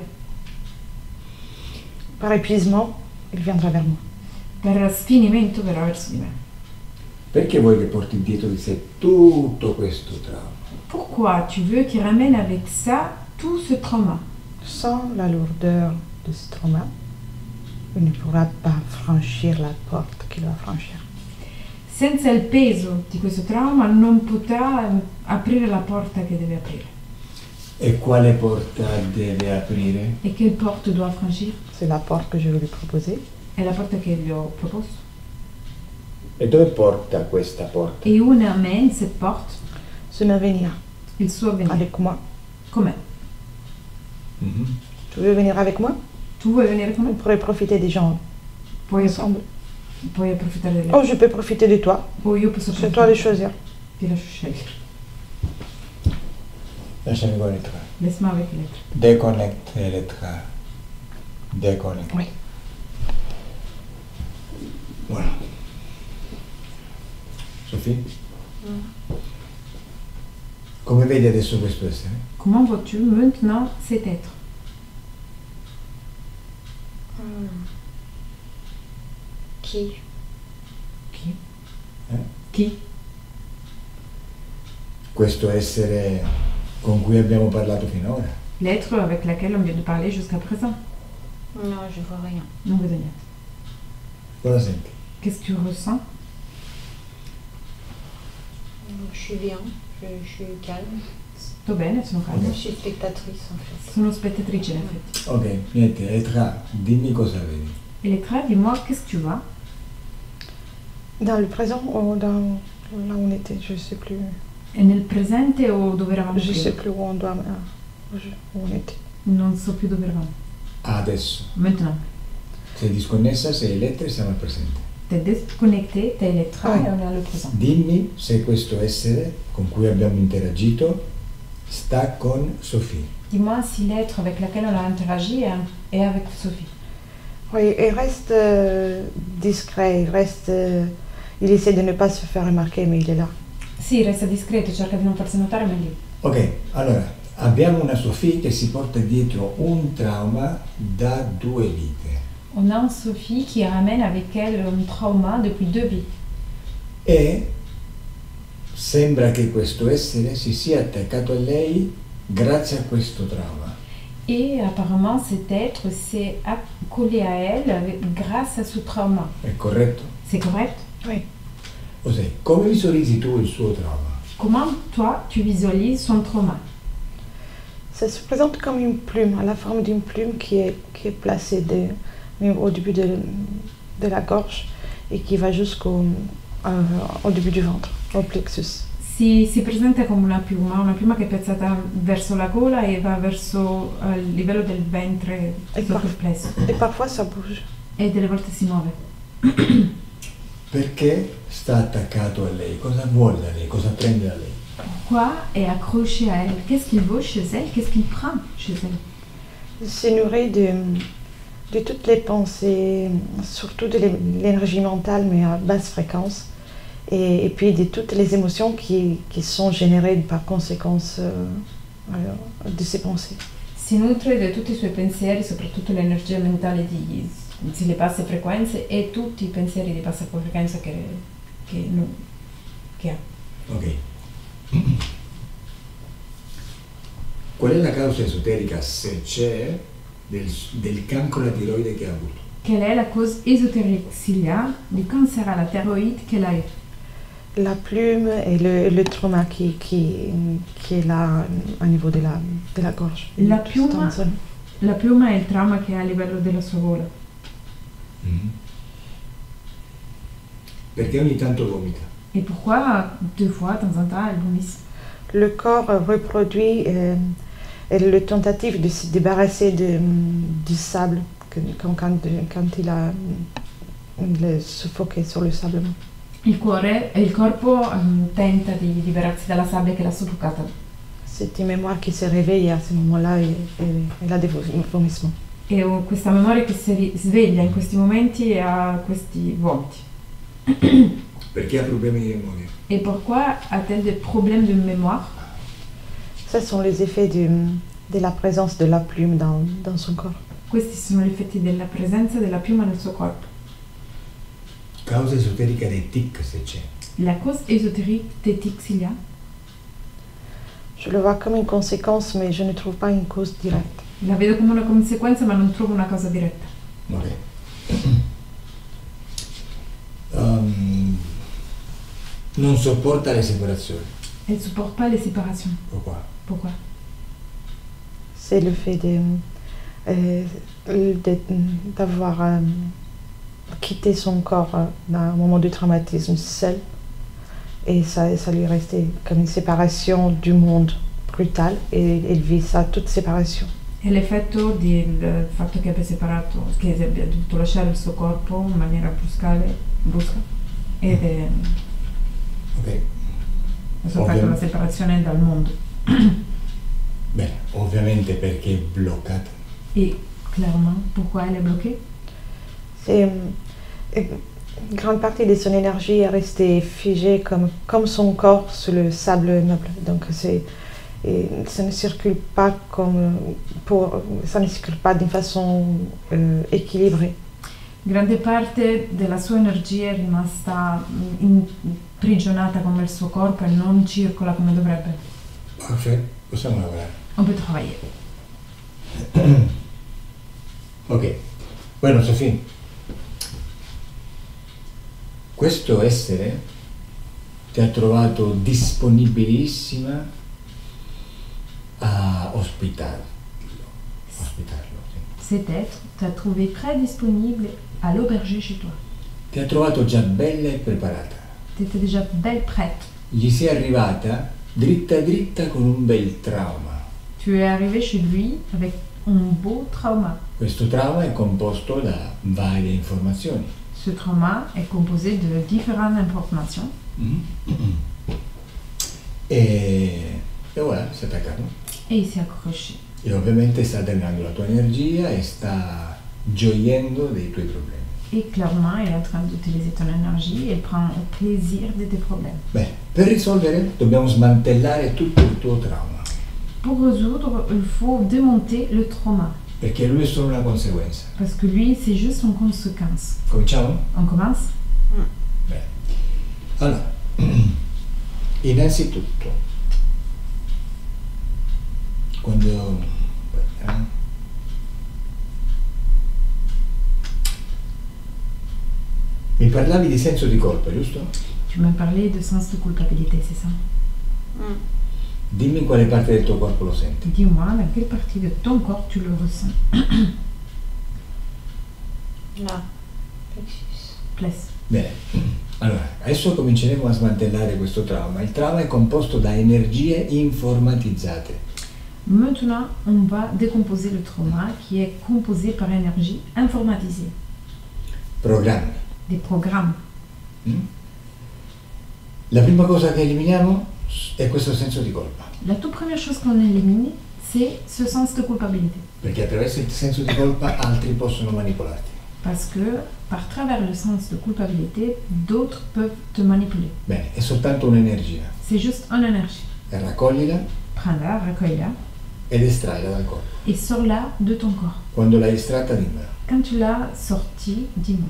Par épuisement, il viendra vers moi. Per sfinimento verrà verso di me. Perché vuoi che porti dietro di sé tutto questo trauma? Pourquoi tu veux qu'il ramène avec ça tout ce trauma? Sans la lourdeur de ce trauma, il ne pourra pas franchir la porte qu'il va franchir. Senza il peso di questo trauma non potrà aprire la porta che deve aprire. E quale porta deve aprire? E quelle porte doit franchir? C'est la porte que je vais lui proposer. È la porta che gli ho proposto. E dove porta questa porta? E où amène cette porte? Se me venir Il suo venire. avec moi. Com'è? Mhm. Tu veux venir avec moi? Tu vuoi venire con On me? pourrait profiter des gens Puoi, ensemble. puoi approfittare delle... Oh, je peux profiter de toi. O io posso C'est toi de choisir. Ti lascio scegliere. Lasciami con Elettra. Laisse-moi avec l'être. Deconnect Elettra. Deconnect. Oui. Voilà. Sofì? Come vedi adesso questo essere? Comment vois-tu maintenant cet être? Qui? Chi? Eh? Chi? Questo essere con cui abbiamo parlato finora? L'être avec laquelle on vient de parler jusqu'à présent. Non, je vois rien. Non vedo niente. Cosa senti? Qu'est-ce que tu ressens? Je suis bien, je suis calme. Sto bene, sono calma. Je suis spectatrice en fait. Sono spettatrice in effetti. Ok, niente, Elettra, dimmi cosa vedi. Elettra, dis-moi, qu'est-ce que tu vois? Dans le présent ou dans là où on était, je sais plus. È nel presente o dove eravamo Je prima? sais plus où on doit. Où on était. Non so più dove eravamo. Adesso. Maintenant. Sei disconnessa, sei Elettra e siamo al presente. T'es déconnecté, t'es Elettra Ah. e on est le présent. Dimmi se questo essere con cui abbiamo interagito sta con Sophie. Dis-moi si l'être avec lequel on a interagi est avec Sophie. Oui, il reste discret, il essaie de ne pas se faire remarquer, mais il est là. Sì, resta discreto, cerca di non farsi notare, ma è lì. Ok, allora abbiamo una Sophie che si porta dietro un trauma da 2 vite On a une Sophie qui ramène avec elle un trauma depuis 2 vies. e sembra che questo essere si sia attaccato a lei grazie a questo trauma. Et apparemment, cet être s'est accolé à elle grâce à ce trauma. È corretto? C'est correct? Oui. Osè, come visualizzi tu il suo trauma? Comment, toi, tu visualises son trauma? Ça se présente comme une plume, à la forme d'une plume qui est placée au début de la gorge et qui va jusqu'au au début du ventre, au plexus. Si presenta come una piuma che è piazzata verso la gola e va verso il livello del ventre sotto il plesso. Et parfois ça bouge. E delle volte si muove. Perché sta attaccato a lei? Cosa vuole da lei? Cosa prende da lei? Pourquoi est accroché à elle? Qu'est-ce qu'il veut chez elle? Qu'est-ce qu'il prend chez elle? Il se nourrit de toutes les pensées, surtout de l'énergie mentale, mais à basse fréquence, et puis de toutes les émotions qui sont générées par conséquence de ces pensées. Si nutre di tutti i suoi pensieri, soprattutto l'energia mentale delle basse frequenze e tutti i pensieri di bassa frequenza che ha. Ok. Qual è la causa esoterica, se c'è, del cancro alla tiroide che ha avuto? Quelle est la cause ésotérique s'il y a du cancer à la thyroïde qu'elle a eu? La plume et le trauma qui est là au niveau de la gorge. La piuma è il trauma che ha a livello della sua gola. Mm-hmm. Perché ogni tanto vomita? Et pourquoi 2 fois, de temps en temps, elle vomisse? Le corps reproduit le tentative de se débarrasser du sable quand il est suffoqué sur le sable. Il corpo tenta di liberarsi dalla sabbia che l'ha soffocata. C'est une mémoire qui se réveille à ce moment-là et a des vomissements. E questa memoria che si sveglia in questi momenti e ha questi vomiti. Perché ha problemi di memoria? Et pourquoi a-t-elle des problèmes de mémoire? Ce sont les effets de la présence de la plume dans son corps. Questi sono gli effetti della presenza della piuma nel suo corpo. Causa esoterica dei tic, se c'è. La cause ésotérique des tics s'il y a? Je le vois comme une conséquence, mais je ne trouve pas une cause directe. La vedo come una conseguenza, ma non trovo una causa diretta. Ok. Non sopporta le separazioni. Elle ne supporte pas les séparations. Pourquoi? C'est le fait d'avoir quitté son corps dans un moment de traumatisme seul. Et ça lui restait comme une séparation du monde brutal. Et elle vit ça, toute séparation. È l'effetto del fatto che abbia dovuto lasciare il suo corpo in maniera brusca ed è Ok. fatto la separazione dal mondo. Bene, ovviamente perché è bloccata. Et clairement, pourquoi elle est bloquée? Une grande partie de son énergie est restée figée comme son corps sur le sable noble. Donc ça ne circule pas d'une façon équilibrée. Grande parte della sua energia è rimasta imprigionata come il suo corpo e non circola come dovrebbe. Perfetto, possiamo lavorare. On peut travailler. Ok, bueno, Sofì, questo essere ti ha trovato disponibilissima a ospitarlo. Sì. Cet être t'a trouvé très disponible à l'auberger chez toi. Ti ha trovato già bella e preparata. T'étais déjà belle prête. Gli sei arrivata dritta dritta con un bel trauma. Tu es arrivé chez lui avec un beau trauma. Questo trauma è composto da varie informazioni. Ce trauma est composé de différentes informations. E voilà. voilà, si è attaccato. et il s'est accroché. E ovviamente sta drenando la tua energia e sta gioiendo dei tuoi problemi. Et clairement, il est en train d'utiliser ton énergie et prend plaisir de tes problèmes. Bene, per risolvere dobbiamo smantellare tutto il tuo trauma, Pour résoudre, il faut démonter le trauma. perché lui è solo una conseguenza. Parce que lui, c'est juste une conséquence. Cominciamo? On commence? Bene. Allora, innanzitutto, quando... Mi parlavi di senso di colpa, giusto? Tu m'as parlé de sens de culpabilité, c'est ça? Dimmi in quale parte del tuo corpo lo senti. Dis-moi, dans quelle partie de ton corps tu le ressens? Là. Plexus. Place. Bene, allora, adesso cominceremo a smantellare questo trauma. Il trauma è composto da energie informatizzate. Maintenant, on va décomposer le trauma qui est composé par énergie informatisée. Programmi. Des programmes. Mm? La prima cosa che eliminiamo è questo senso di colpa, La toute première chose qu'on élimine, c'est ce sens de culpabilité. perché attraverso il senso di colpa altri possono manipolarti. Parce que, par travers le sens de culpabilité, d'autres peuvent te manipuler. Bene, è soltanto un'energia. C'est juste une énergie. Raccoglila Prends-la, recueille-la ed estraila dal corpo. et sors-la de ton corps. Quando l'hai estratta, dimmelo. Quand tu l'as sortie, dis-moi.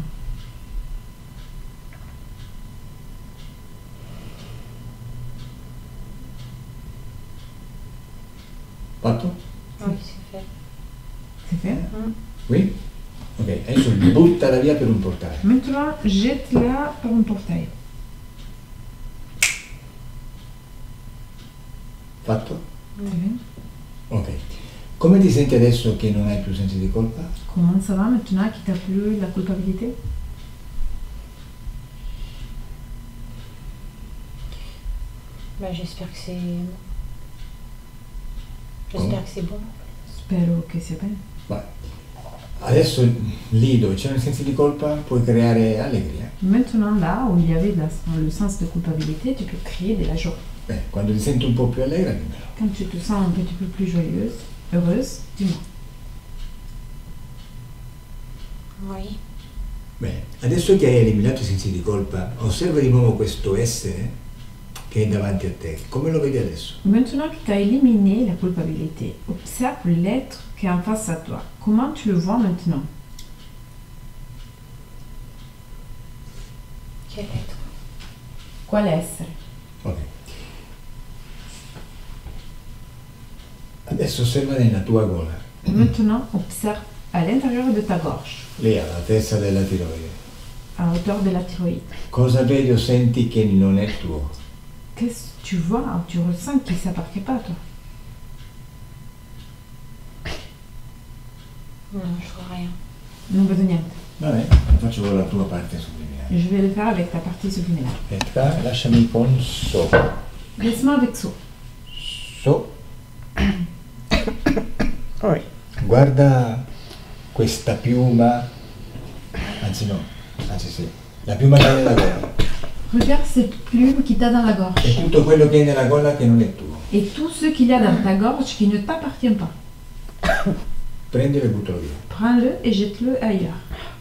Fatto? Oui, c'est fait. C'est fait? Oui? Ok, adesso buttala via per un portale. Maintenant, jette-la par un portail. Fatto? C'est fait? Ok. Come ti senti adesso che non hai più sensi di colpa? Comment ça va maintenant qu'il t'a plus la culpabilité? Bah, j'espère que c'est bon. J'espère que c'est bon. Spero che sia bene. Beh, adesso lì dove c'erano i sensi di colpa puoi creare allegria. Maintenant, là où il y avait le sens de culpabilité, tu peux créer de la joie. Beh, quando ti senti un po' più allegra, dimmelo. Quand tu te sens un petit peu plus joyeuse, heureuse, dis-moi. Oui. Bene, adesso che hai eliminato i sensi di colpa, osserva di nuovo questo essere che è davanti a te. Come lo vedi adesso? Maintenant que tu as éliminé la culpabilité, observe l'être qui est en face à toi. Comment tu le vois maintenant? Quel être? Qual essere? Ok. Adesso osserva nella tua gola. Maintenant, observe à l'intérieur de ta gorge, Lì alla testa della tiroide. à hauteur de la thyroïde. Cosa vedi o senti che non è tuo? Qu'est-ce que tu vois ou tu ressens qui ne s'appartient pas à toi? Non, je vois rien. Non vedo niente. Vabbè, faccio con la tua parte subliminale. Je vais le faire avec ta partie subliminale. Aspetta, lasciami con so. Laisse-moi avec ça. So. Oui. Guarda questa piuma, anzi no, anzi sì, la piuma che hai nella gola. Regarde cette plume qui t'a dans la E gorge. tutto quello che hai nella gola che non è tuo. Et tout ce qu'il y a dans ta gorge qui ne t'appartient pas. Prendilo e buttalo via. Prends-le et jette-le ailleurs.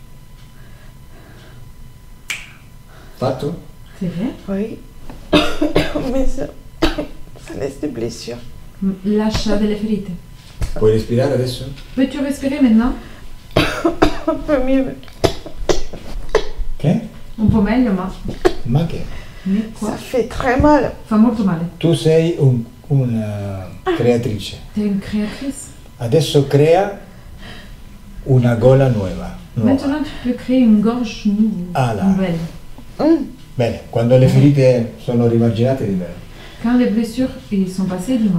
Fatto? C'est vrai? Oui. Mais ça laisse des blessures. Lascia delle ferite. Puoi respirare adesso? Peux-tu respirer maintenant? Un peu mieux. Che? Un po' meglio, Ma che? mais Ça quoi? fait très mal. Fa molto male. Tu sei una creatrice. T'es une créatrice. Adesso crea una gola nuova. Maintenant, tu peux créer une gorge Ah, là. nouvelle. Bene, quando le ferite sono rimarginate, dimmelo. Quand les blessures ils sont passées, dis-moi.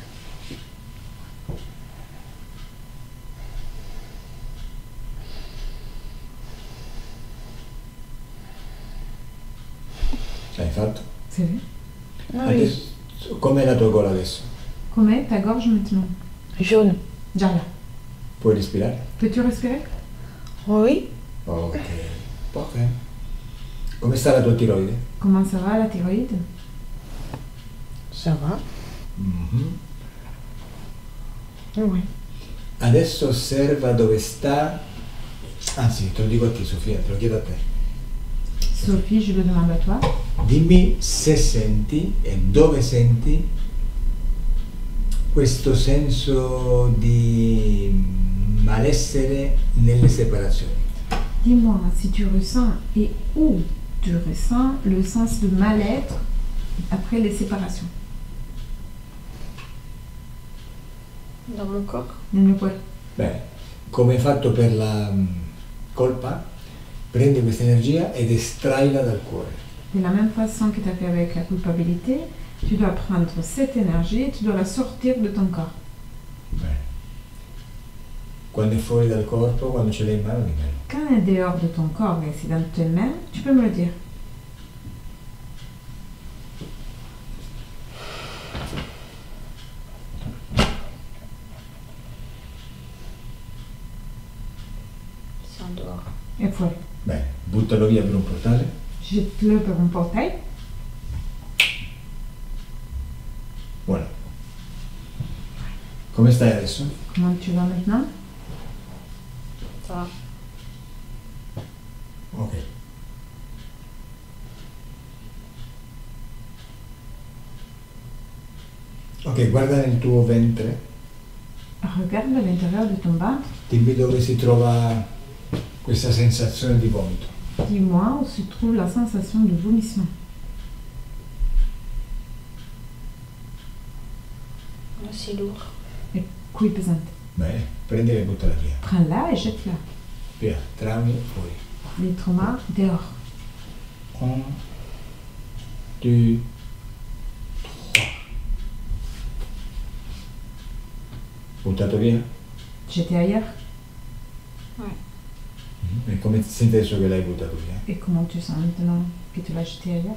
L'hai fatto? C'est vrai? Ah oui. Adesso, com'è la tua gola adesso? Comment ta gorge maintenant? Jaune. Già là. Puoi respirare? Peux-tu respirer? Oui. Ok. Ok. Come sta la tua tiroide? Comment ça va la thyroïde? Ça va. Mhm. Oui. Adesso osserva dove sta, anzi te lo dico a te Sofia, te lo chiedo a te. Sophie, je le demande à toi. Dimmi se senti e dove senti questo senso di malessere nelle separazioni. Dis-moi si tu ressens et où tu ressens le sens de mal-être après les séparations. Dans mon corps. Nel mio cuore. Bene, come hai fatto per la colpa, prendi questa energia ed estraila dal cuore. De la même façon que tu as fait avec la culpabilité, tu dois prendre cette énergie et tu dois la sortir de ton corps. Bene. Quando è fuori dal corpo, quando ce l'hai in mano, dimmelo. Quand elle est dehors de ton corps et c'est dans tes mains, tu peux me le dire. C'est en dehors. Et fuori. Bene, buttalo via per un portale. Jette-le par un portail. Voilà. Come stai adesso? Comment tu vas maintenant? Ça va. Ok. Ok, guarda nel tuo ventre, Regarde à l'intérieur de ton ventre. dimmi dove si trova questa sensazione di vomito. Dis-moi où se trouve la sensation de vomissement. Là, c'est lourd. Couille pesante. Bene, prendila e buttala via. Prends-la et jette-la. Via, traumi fuori. Les traumas dehors. 1, 2, 3. Buttato via? Jeté ailleurs. E come ti senti adesso che l'hai buttato via? Et comment tu sens maintenant que tu l'as jeté ailleurs?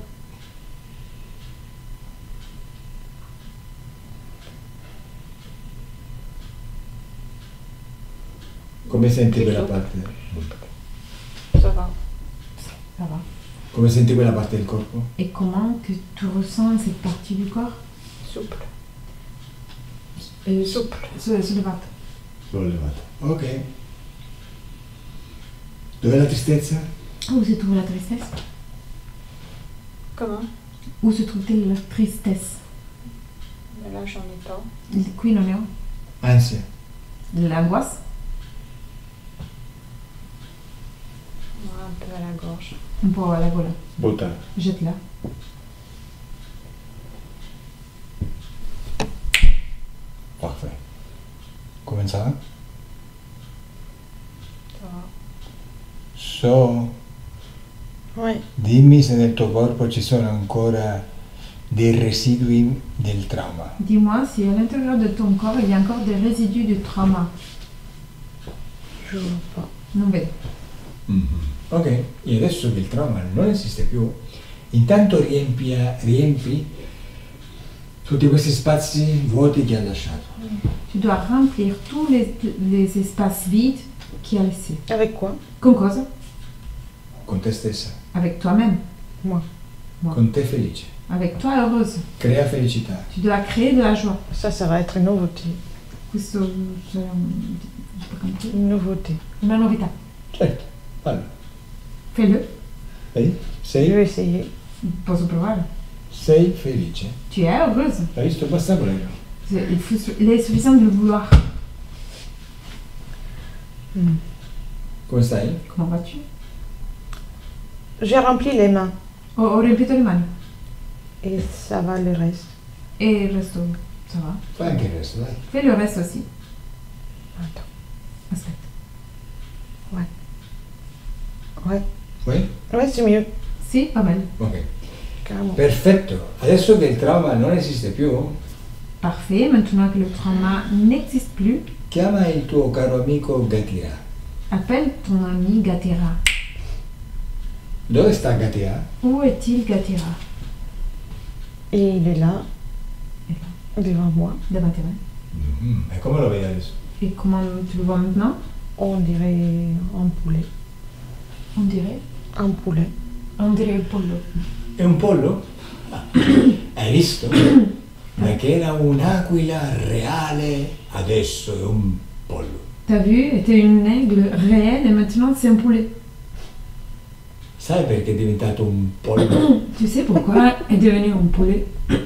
Come senti quella parte? Ça va. Ça va. Come senti quella parte del corpo? Et comment que tu ressens cette partie du corps? Souple. Souple. Sollevato. Sollevato. Ok. Dov'è la tristezza? Où se trouve la tristesse? Comment? Où se trouve-t-il la tristesse? Mais là, j'en ai pas. Qui non è? Ansia. L'angoisse? Ouais, un peu à la gorge. Un po' alla gola. Buttala. Jette-la. Parfait. Come ça va? Ça va. So, Oui. dimmi se nel tuo corpo ci sono ancora dei residui del trauma. Dis-moi si à l'intérieur de ton corps il y a encore des résidus du trauma. Je vois pas. Non vedo. Ok, e adesso che il trauma non esiste più, intanto riempi tutti questi spazi vuoti che ha lasciato. Tu dois remplir tous les espaces vides qu'il a laissés. Avec quoi? Con cosa? Con te stessa, Avec toi-même. Moi. con te felice. Avec toi heureuse. Crea felicità. Tu dois créer de la joie. Ça va être une nouveauté. Questo Une nouveauté. una novità. Certo, fallo. Fais-le. Vedi? Je vais essayer. Posso provare. Sei felice. Tu es heureuse. Hai visto? Basta quello. Il est suffisant de le vouloir. Come stai? Comment vas-tu? J'ai rempli les mains Ho riempito le mani. et ça va le reste. E il resto, ça va. Fai anche il resto, dai. Fais le reste aussi. Attends. Aspetta. Ouais. Poi? Ouais, c'est mieux. Sì, va bene. Ok. Carrément. Perfetto. Adesso che il trauma non esiste più, Parfait. Maintenant que le trauma n'existe plus, chiama il tuo caro amico Gatira. appelle ton ami Gatira. Dove sta Gatira? Où est-il Gatira? Et il est là, devant moi. Devant tes mains. E come lo vedi adesso? Et comment tu le vois maintenant? On dirait un poulet. On dirait. Un poulet. On dirait un pollo. È un pollo? Ah. Hai visto? Da che era un'aquila reale, adesso è un pollo. T'as vu, était une aigle réelle et maintenant c'est un poulet. Sai perché è diventato un pollo? Tu sais pourquoi est devenu un poulet?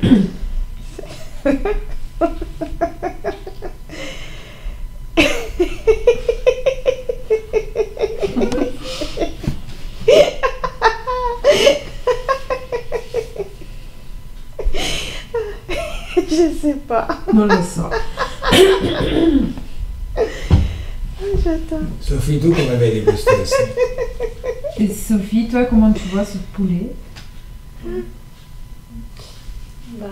Je sais pas. Non lo so. J'attends. Sofì, tu come vedi questo essere? Et Sophie, toi, comment tu vois ce poulet? Bah.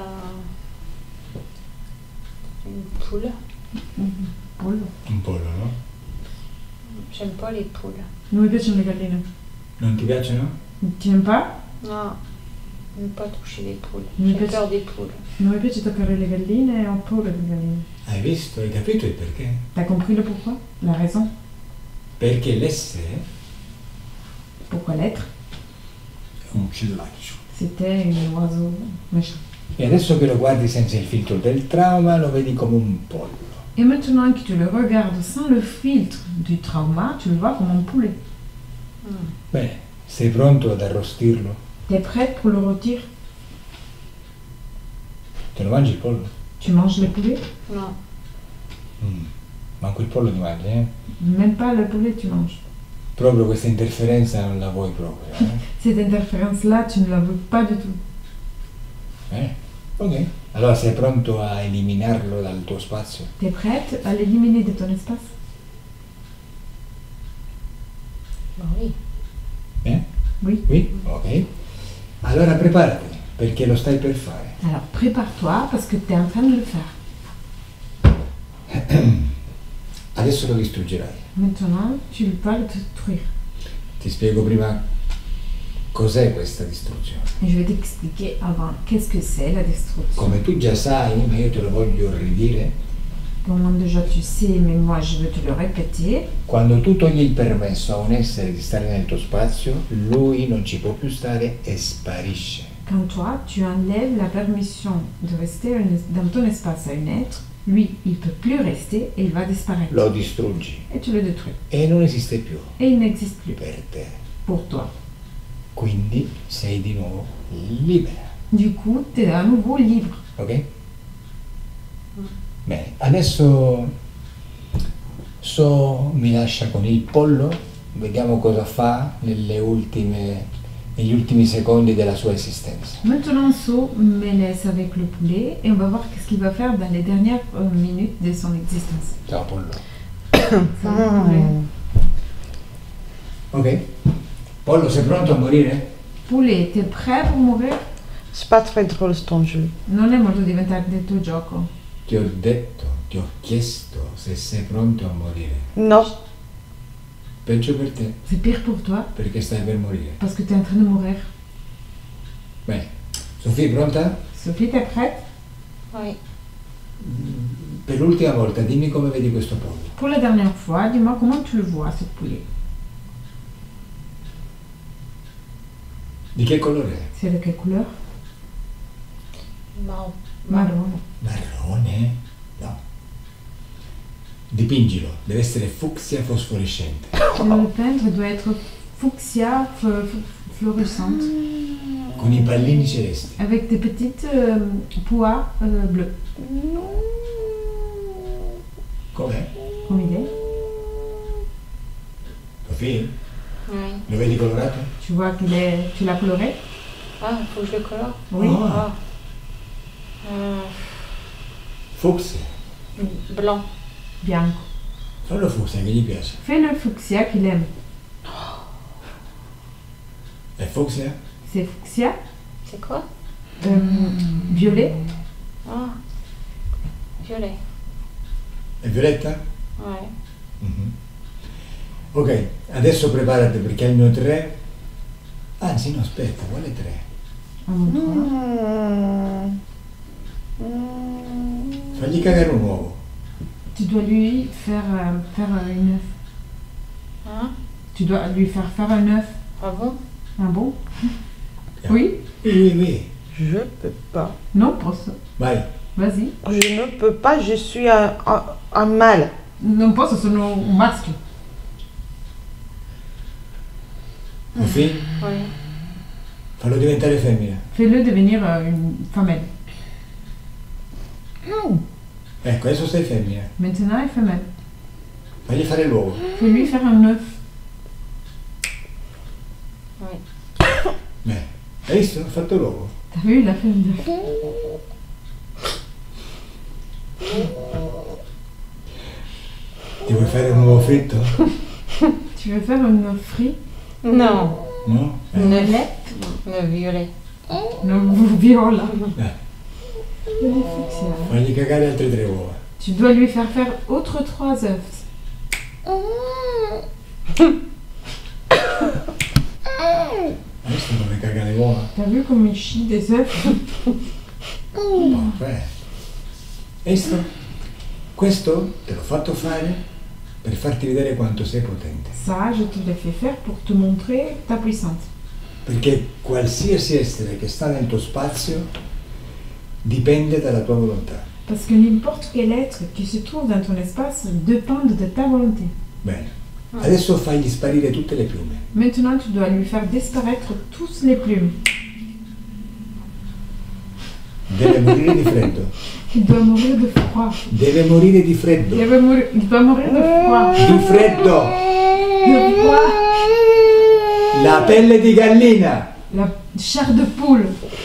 Une poule. Pollo. Un pollo, no? J'aime pas les poules. Non mi piacciono le galline. Non ti piacciono? Tu n'aimes pas? Non. J'aime pas toucher les poules. Mais J'ai peut-être- peur des poules. Non mi piace toccare le galline e ho paura delle galline. Hai visto? Hai capito il perché? T'as compris le pourquoi? La raison? Perché l'essere Pourquoi l'être? è un uccellaccio. C'était un oiseau méchant. E adesso che lo guardi senza il filtro del trauma, lo vedi come un pollo. Et maintenant que tu le regardes sans le filtre du trauma, tu le vois comme un poulet. Bene, sei pronto ad arrostirlo? T'es prête pour le rôtir? Te lo mangi il pollo? Tu manges le poulet? Non. Manco il pollo ti mangi, eh? Même pas le poulet, tu manges. Proprio questa interferenza non la vuoi proprio, eh? Cette interférence-là, tu ne la veux pas du tout. Ok. Allora sei pronto a eliminarlo dal tuo spazio? T'es prête à l'éliminer de ton espace? Bah oui. Oui. Qui? Ok. Allora preparati, perché lo stai per fare. Alors prépare-toi parce que tu es en train de le faire. Adesso lo distruggerai. Maintenant, tu vas le détruire. Ti spiego prima cos'è questa distruzione. Et je vais t'expliquer avant qu'est-ce que c'est la destruction. Come tu già sai, ma io te lo voglio ridire, Comment déjà tu sais, mais moi je veux te le répéter. quando tu togli il permesso a un essere di stare nel tuo spazio, lui non ci può più stare e sparisce. Quand toi, tu enlèves la permission de rester dans ton espace à un être, lui, il peut plus rester et il va disparaître. Lo distruggi Et tu le détruis. e non esiste più Et il n'existe plus per te. pour toi. Quindi sei di nuovo libera. Du coup, tu es à nouveau libre. Ok? Bene, adesso mi lascia con il pollo, vediamo cosa fa negli ultimi secondi della sua esistenza. Maintenant, So me laisse avec le poulet et on va voir qu'est-ce qu'il va faire dans les dernières minutes de son existence. Ciao pollo. Salut, poulet. Ok? Pollo, sei pronto a morire? Poulet, t'es prêt pour mourir? C'est pas très drôle ton jeu. Non è molto divertente il tuo gioco. Ti ho detto, ti ho chiesto se sei pronto a morire. Non. Peggio per te, C'est pire pour toi perché stai per morire. parce que tu es en train de mourir. Bene, Sofì, pronta? Sophie, t'es prête? Oui. Per l'ultima volta dimmi come vedi questo pollo. Pour la dernière fois, dis-moi comment tu le vois, ce poulet. Di che colore è? C'est de quelle couleur? Marron. Marron. Marrone? No. Dipingilo, deve essere fucsia fosforescente. Le peindre doit être fuchsia fluorescente Con i pallini celesti. avec des petites pois bleues. Non. Com'è? Comme il est. Sofì? Oui. Lo vedi colorato? Tu vois qu'il est. Tu l'as coloré? Ah, faut que je le colore. Oui. Ah, Ah. fucsia. Blanc. Bianco. Solo fucsia che gli piace. Fais le fuchsia qu'il aime. È fucsia? C'est fuchsia. C'est quoi? Violet. Ah. Violet. È violetta? Ouais. Mhm. Ok, adesso preparati perché al mio 3. Anzi no, aspetta, quale 3? Un, trois. Fagli cagare un uovo. Tu dois lui faire une œuf. Hein? Tu dois lui faire un œuf. Ah bon? Un bon? Oui? Oui. Je peux pas. Non, pour ça. Vai. Vas-y. Je ne peux pas, je suis un mâle. Non posso, sono un maschio. Sofì, Oui. fallo diventare femmina. Fais-le devenir une femelle. Ecco, adesso sei femmina. Maintenant, est femelle. Fagli fare l'uovo. Fais-lui faire un œuf. Oui. Bene. Hai visto? Ho fatto l'uovo. T'as vu, il a fait un œuf. Ti vuoi fare un uovo fritto? Tu veux faire un œuf frit? Non. No? Omelette? Le violet. Un viola. Dai, Bénéficia. fagli cagare altre 3 uova. Tu dois lui faire faire autres 3 œufs. Hai visto come caga le uova? T'as vu comme il chie des œufs? Beh. Hai visto? Questo te l'ho fatto fare per farti vedere quanto sei potente. Ça, je te l'ai fait faire pour te montrer ta puissance. Perché qualsiasi essere che sta nel tuo spazio dipende dalla tua volontà. Parce que n'importe quel être qui se trouve dans ton espace dépend de ta volonté. Bene. Adesso fagli sparire tutte le piume. Maintenant, tu dois lui faire disparaître tous les plumes. Deve morire di freddo. Il doit mourir de froid. Deve morire di freddo. Il doit mourir de froid. Di freddo! De froid. La pelle di gallina! La chair de poule.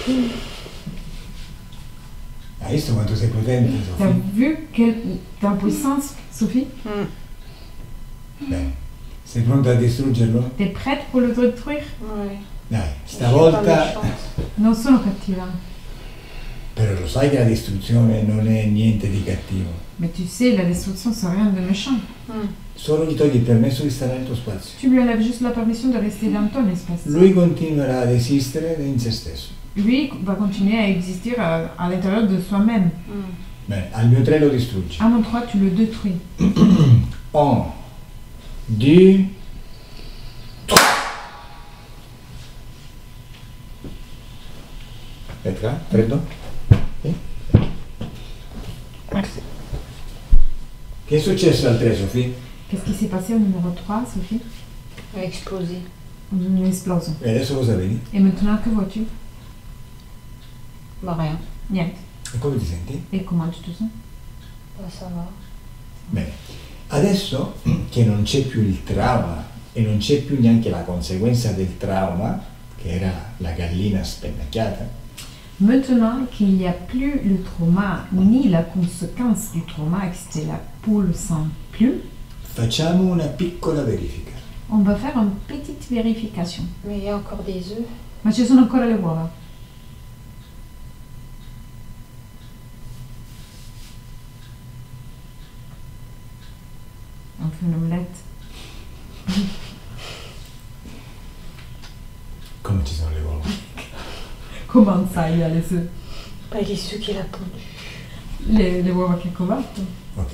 Hai visto quanto sei potente, T'as Sofì? vu ta puissance, Sophie? Bene. Sei pronta a distruggerlo? T'es prête pour le détruire? Oui. Dai, Je suis pas stavolta... méchante. Non sono cattiva. Però lo sai che la distruzione non è niente di cattivo. Mais tu sais, la destruction, c'est rien de méchant. Solo gli togli il permesso di stare nel tuo spazio. Tu lui enlèves juste la permission de rester dans ton espace. Lui continuerà ad esistere in se stesso. Lui va continuer à exister à l'intérieur de soi-même. Bene, al mio 3 lo distruggi. À mon 3, tu le détruis. 1, 2, 3. Aspetta, freddo? Sì? Merci. Che è successo al 3, Sofì? Qu'est-ce qui s'est passé au numéro 3, Sophie? Explosé. Une explosion. E adesso cosa vedi? Et maintenant, que vois-tu? Bah rien. Niente. E come ti senti? Et comment tu te sens? Bah ça va. Bene, adesso che non c'è più il trauma e non c'è più neanche la conseguenza del trauma, che era la gallina spennacchiata, Maintenant qu'il n'y a plus le trauma ni la conséquence du trauma, que c'était la poule sans plume, facciamo una piccola verifica. on va faire une petite vérification. Mais il y a encore des œufs. Ma ci sono ancora le uova. On fait une omelette. Come ci sono le uova? Comment ça, il y a les œufs? Bah il est ceux qu'il a pondu. Le uova che ho covato. Ok.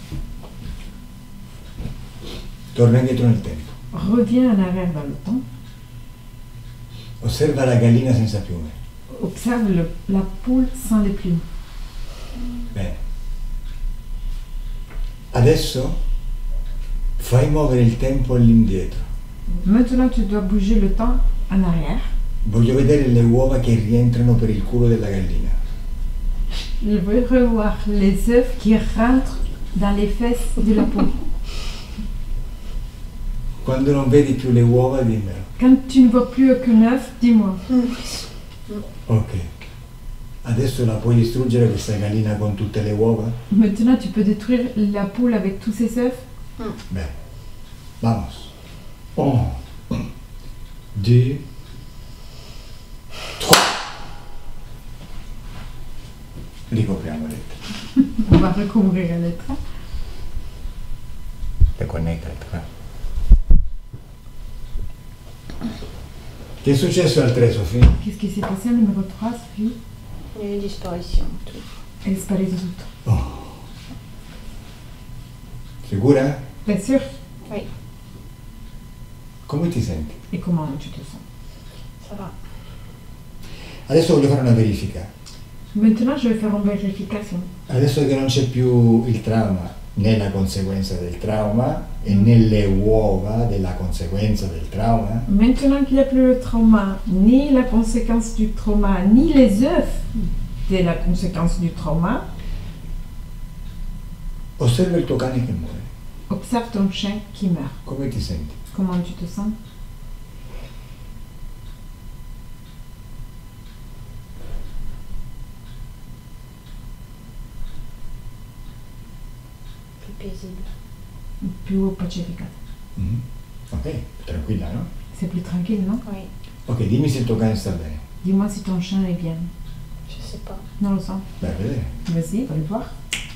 Torna indietro nel tempo. Reviens en arrière dans le temps. Osserva la gallina senza piume. Observe la poule sans les plumes. Bene. Adesso fai muovere il tempo all'indietro. Maintenant, tu dois bouger le temps en arrière. Voglio vedere le uova che rientrano per il culo della gallina. Je veux revoir les œufs qui rentrent dans les fesses de la poule. Quando non vedi più le uova, dimmelo. Quand tu ne vois plus aucun œuf, dis-moi. Ok. Adesso la puoi distruggere questa gallina con tutte le uova? Maintenant, tu peux détruire la poule avec tous ses œufs. Bene. Vamos. 1, 2, 3. Ricopriamo le lettere. On va recouvrir la lettre. Le connetta le lettere. Che è successo al 3, Sofì? Qu'est-ce qui s'est passé au numéro 3, Sophie? Il y a eu une disparition. Tout. Elle est disparue de tout. Oh. Sicura? T'es sûre? Oui, Come ti senti? Et comment tu te sens? ça va. Adesso voglio fare una verifica. Maintenant, je vais faire une vérification. Adesso che non c'è più il trauma, né la conseguenza del trauma, e né le uova della conseguenza del trauma, Maintenant qu'il n'y a plus le trauma, ni la conséquence du trauma, ni les œufs de la conséquence du trauma, osserva il tuo cane che muore. observe ton chien qui meurt. Come ti senti? Comment tu te sens? Plus paisible. Più pacificato. Mhm. Ok, tranquilla, no? C'est plus tranquille, non? Oui, Ok, dimmi se il tuo cane sta bene. Dis-moi si ton chien est bien. je sais pas. Non le sens. Vai a vedere. Vas-y, va le voir.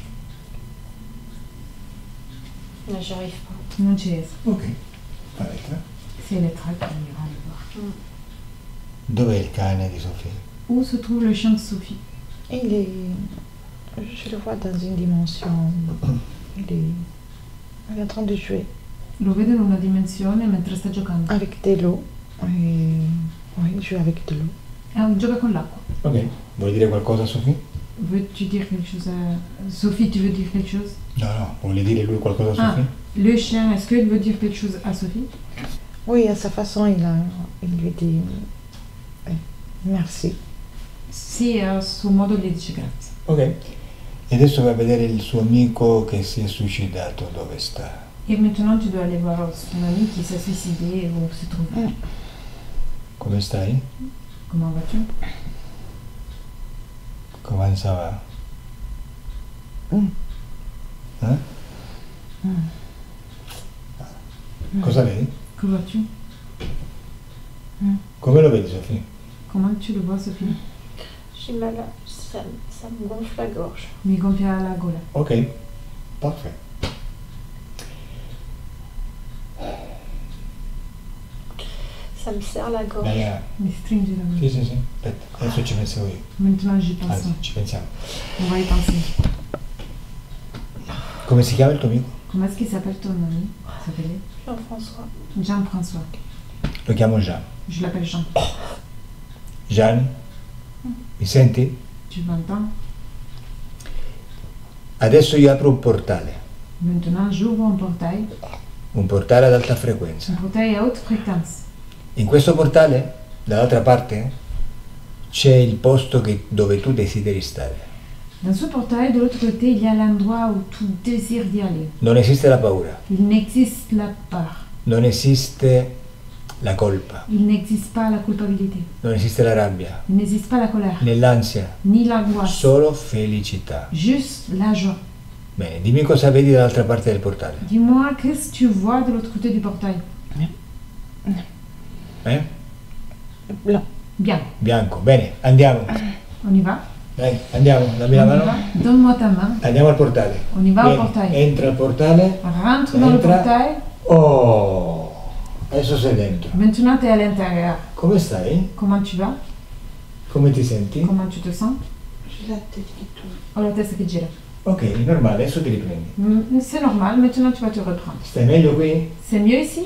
Là, j'arrive pas. Non ci riesco. Ok, Aletta. C'est Elettra qui ira le voir. Dov'è il cane di Sofia? Où se trouve le chien de Sophie? Il est, je le vois dans une dimension. Il est en train de jouer Lo vedo in una dimensione mentre sta giocando. avec de l'eau. Oui, il joue avec de l'eau. Gioca con l'acqua. Ok, vuoi dire qualcosa a Sofia? Veux-tu dire quelque chose à... Sophie, tu veux dire quelque chose? No, no, vuole dire lui qualcosa a Ah, Sofia? le chien, est-ce qu'il veut dire quelque chose à Sophie? Oui, à sa façon, il lui dit merci. Sì, a suo modo gli dice grazie. Ok. E adesso vai a vedere il suo amico che si è suicidato, dove sta. Et maintenant, tu dois aller voir son ami qui s'est suicidé où se trouve. Come stai? Comment vas-tu? Come ça va? Mm. Eh? Cosa vedi? Que vois-tu? Come lo vedi, Sofia? Comment tu le vois, Sophie? J'ai mal, ça me gonfle la gorge. Mi gonfia la gola. Ok, perfetto. Ça me serre la gorge. Dai, Mi stringe la gola. sì, sì, sì. Aspetta, adesso ci penso io. Maintenant, j'y pense. Anzi, ci pensiamo. On va y penser. Come si chiama il tuo amico? Comment est-ce qu'il s'appelle ton ami? S'appelait Jean-François. Jean-François. Lo chiamo Jean. Je l'appelle Jean. Jean, mi senti? Tu m'entends? Adesso io apro un portale. Maintenant, j'ouvre Un portale ad alta frequenza. un portail à haute fréquence. In questo portale, dall'altra parte, c'è il posto dove tu desideri stare. Dans ce portail, de l'autre côté, il y a l'endroit où tu désires d'y aller. Non esiste la paura, Il n'existe la peur. non esiste la colpa, Il n'existe pas la culpabilité. non esiste la rabbia, Il n'existe pas la colère. né l'ansia, Ni l'angoisse. solo felicità. Juste la joie. Bene, dimmi cosa vedi dall'altra parte del portale. Dis-moi, qu'est-ce que tu vois de l'autre côté du portail? Blanc. Bien. Bianco, bene, andiamo. On y va? Dai, andiamo, dammi la On y mano. va? Donne-moi ta main. Andiamo al portale. On y va au Vieni, portail. entra al portale. Rentre dans le Entra. portail. Oh, adesso sei dentro. Maintenant, tu es à l'intérieur. Come stai? Comment tu vas? Come ti senti? Comment tu te sens? J'ai la tête qui tourne. Ho la testa che gira. Ok, normale, adesso ti riprendi. C'est normal, maintenant tu vas te reprendre. Stai meglio qui? C'est mieux ici?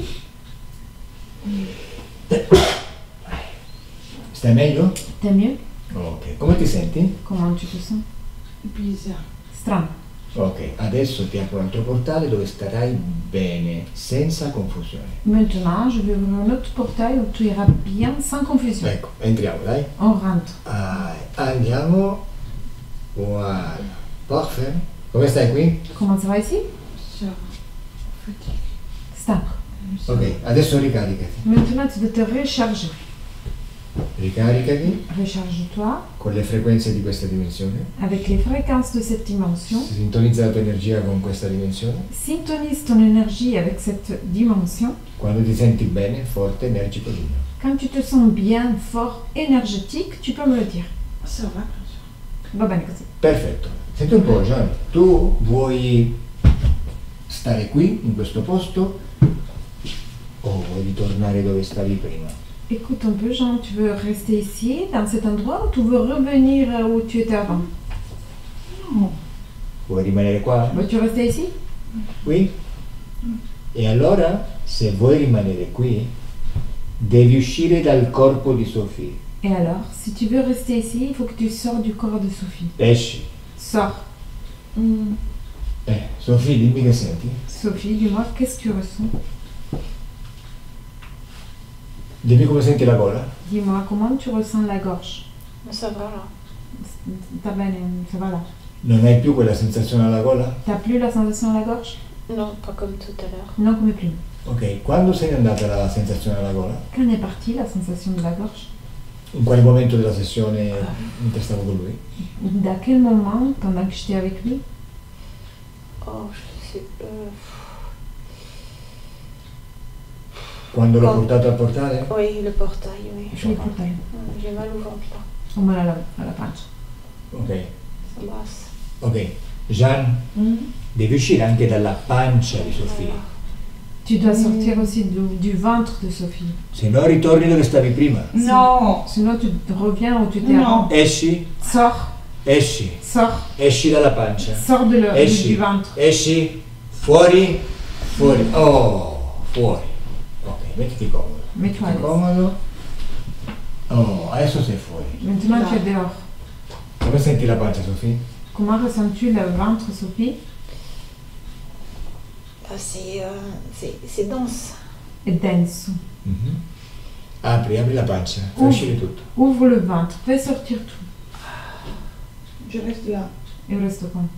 Stai meglio? T'es mieux? Ok, come ti senti? Comment tu te sens? Bizarre. Strano. Ok, adesso ti apro il tuo portale dove starai bene, senza confusione. Maintenant, je vais ouvrir un autre portail où tu iras bien, sans confusion. Ecco, entriamo, dai. On rentre. Andiamo. Voilà. Parfait. Come stai qui? Comment ça va ici? Ça fatigue. Stable. Ok, adesso ricaricati. Maintenant, tu dois te recharger. Ricaricati Recharge-toi con le frequenze di questa dimensione. avec les fréquences de cette dimension. Sintonizza la tua energia con questa dimensione. Syntonise ton énergie avec cette dimension. Quando ti senti bene, forte, energico, libero. Quand tu te sens bien, fort, énergétique, tu peux me le dire. Ça va. Va bene così. Perfetto. Senti un po', Gian, tu vuoi stare qui, in questo posto, o vuoi ritornare dove stavi prima? Écoute un peu, Jean, tu veux rester ici, dans cet endroit, ou tu veux revenir où tu étais avant? Vuoi rimanere qua? Veux-tu rester ici? Qui? E allora, se vuoi rimanere qui, devi uscire dal corpo di Sophie. Et alors, si tu veux rester ici, il faut que tu sors du corps de Sophie. Esci. Sors. Sofì, dimmi che senti. Sophie, dis-moi, qu'est-ce que tu ressens? Dimmi come senti la gola. Dis-moi, comment tu ressens la gorge? Mais ça va là. Sta bene, ça va là. Non hai più quella sensazione alla gola? T'as plus la sensation à la gorge? Non, pas comme tout à l'heure. Non, come prima. Ok, quando sei andata la sensazione alla gola? Quand est partie la sensation de la gorge? In quale momento della sessione mentre stavo con lui? D'à quel moment, pendant que j'étais avec lui? Oh, je sais. Quando l'ho Con- portato al portale? Oui, le portail, oui. Je l'ai porté. J'ai mal au ventre là. Au mal alla pancia. Ok, Ça brasse. ok. Jean, devi uscire anche dalla pancia di Sofia. Voilà. Tu dois sortir aussi du ventre de Sophie. Se no ritorni dove stavi prima. Non. Sinon, tu reviens où tu étais Non. avant. Esci, Sors, esci, sors, esci dalla pancia. sors Esci, du ventre. esci, fuori, fuori. Oh, fuori. Ok, mettiti comodo. Mets-toi à Mettiti l'aise. comodo. Oh, adesso sei fuori. Maintenant, tu es dehors. Come senti la pancia, Sofia? Comment ressens-tu le ventre, Sophie? Là, c'est dense. Et dense. Mhm. Apri la pancia, fai uscire tutto. Ouvre le ventre, fais sortir tout. Je reste là. Et reste comme.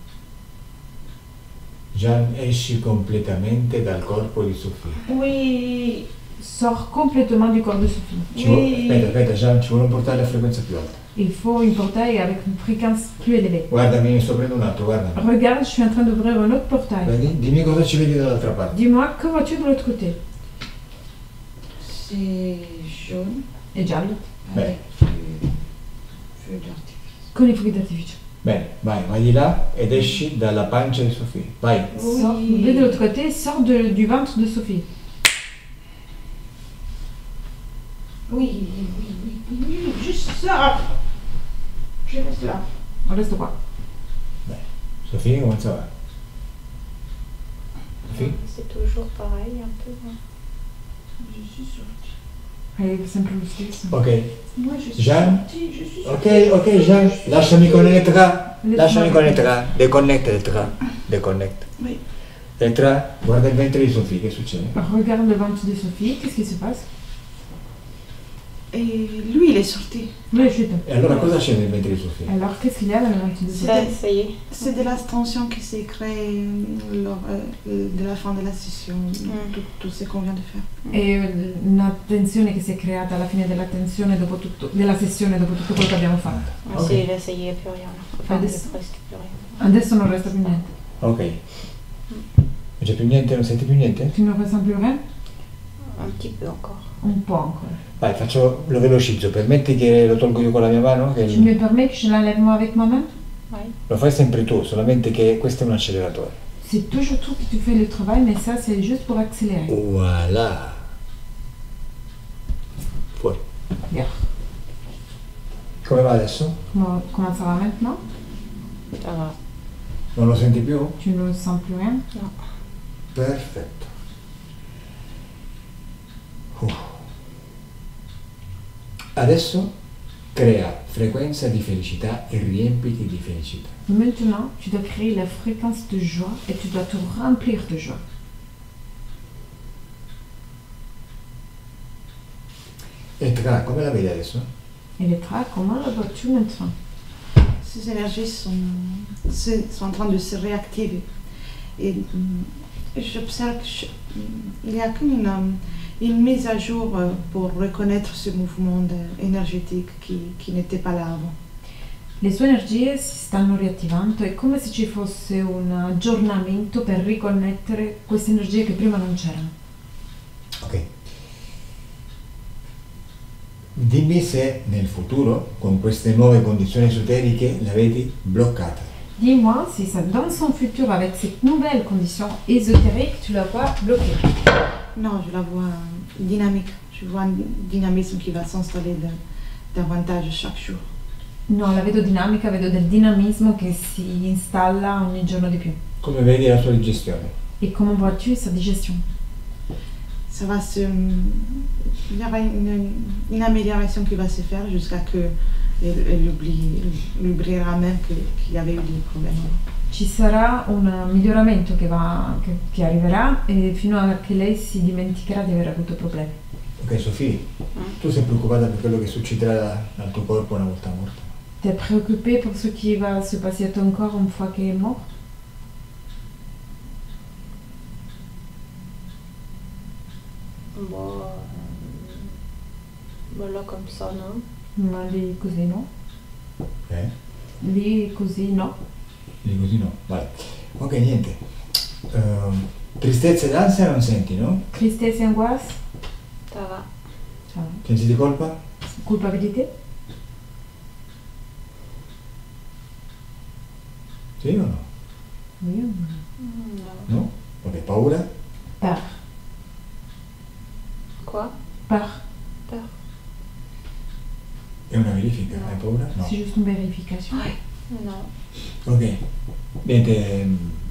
Gian, esci completamente dal corpo di Sofia. Oui. Sors complètement du corps de Sophie. Aspetta, Gian, ci vuole portare la frequenza più alta. Il faut une portail avec une fréquence plus élevée. Guardami, mi sto prendendo un altro, guarda. Regarde, je suis en train d'ouvrir un autre portail. Vedi? Dimmi cosa ci vedi dall'altra parte. Dis-moi, que vois-tu de l'autre côté? C'est jaune Et giallo. avec du feu d'artifice. Con i fuochi d'artificio. Bene, vai di là ed esci dalla pancia di Sofia. Vai. Sors, vais de l'autre côté, sors du ventre de Sophie. Oui, juste ça. Je reste là. On reste quoi? Sofia, come ça va? Sofia? C'est toujours pareil un peu. Hein. Je suis sortie. È sempre lo stesso. Ok. Moi, je suis Jeanne? sortie. Je suis sortie. Ok, Jean, lasciami con Elettra. Laisse-moi Lasciami con avec Elettra. Deconnect Elettra. Deconnect. Oui. Elettra, guarda il ventre di Sofia, che succede? Regarde le ventre de Sophie, qu'est-ce qui se passe? Et lui, il est sorti. Oui, chute. E allora cosa c'è nel ventre di Sofia? Alors, qu'est-ce qu'il y a dans le ventre de Sophie? Ça y est. C'est de la tension qui s'est créée lors de la fin de la session, tout ce qu'on vient de faire. È una tensione che si è creata alla fine della tensione dopo tutto, della sessione dopo tutto quello che abbiamo fatto. Ah, Ok. là, ça y est, plus rien. Enfin, Adesso- presque plus rien. Adesso non resta più niente. Ok. Non c'è più niente? Non senti più niente? Tu ne ressens plus rien? Un petit peu encore. Un po' ancora. Vai, lo velocizzo. Permetti che lo tolgo io con la mia mano? Che Tu me permets que je l'enlève moi avec ma main? Oui. lo fai sempre tu, solamente che questo è un acceleratore. C'est toujours toi qui tu fais le travail, mais ça c'est juste pour accélérer. Voilà. Fuori. Bien. Come va adesso? Comment ça va maintenant? Ça va. Non lo senti più? Tu ne sens plus rien? Perfetto. Adesso crea frequenza di felicità e riempiti di felicità. Maintenant, tu dois créer la fréquence de joie et tu dois te remplir de joie. E tra, come la vedi adesso? Et les traits, comment la vois-tu maintenant? Ces énergies sont en train de se réactiver. Et j'observe qu'il n'y a qu'une mise à jour pour reconnaître ce mouvement énergétique qui n'était pas là avant. Le sue energie si stanno riattivando, è come se ci fosse un aggiornamento per riconnettere queste energie che prima non c'erano. Ok. Dimmi se nel futuro, con queste nuove condizioni esoteriche, la vedi bloccata. Dis-moi si ça, dans son futur, avec cette nouvelle condition ésotérique, tu la vois bloquée. Non, je la vois dynamique. Je vois un dynamisme qui va s'installer davantage chaque jour. No, la vedo dinamica, vedo del dinamismo che si installa ogni giorno di più. Come vedi la sua digestione? Et comment vois-tu sa digestion? il y aura une amélioration qui va se faire jusqu'à que elle oubliera même qu'il y avait eu des problèmes. Ci sarà un miglioramento che arriverà e fino a che lei si dimenticherà di aver avuto problemi. Ok, Sofì, tu sei preoccupata per quello che succederà al tuo corpo una volta morto? T'es préoccupée pour ce qui va se passer à ton corps une fois qu'il est mort? Bon, là comme ça, non. Ma lì così no. Eh? Lì così no. Lì così no, vale. Ok, niente. Tristezza ed ansia non senti, no? Tristesse et angoisse? Ça va. Ça va. Sensi di colpa? Culpabilité? Sì o no? Oui ou Non. No? Ok, paura? Peur. Quoi? Peur. Peur. È una verifica, No. hai paura? No. C'est juste une vérification. Non. Ok, niente.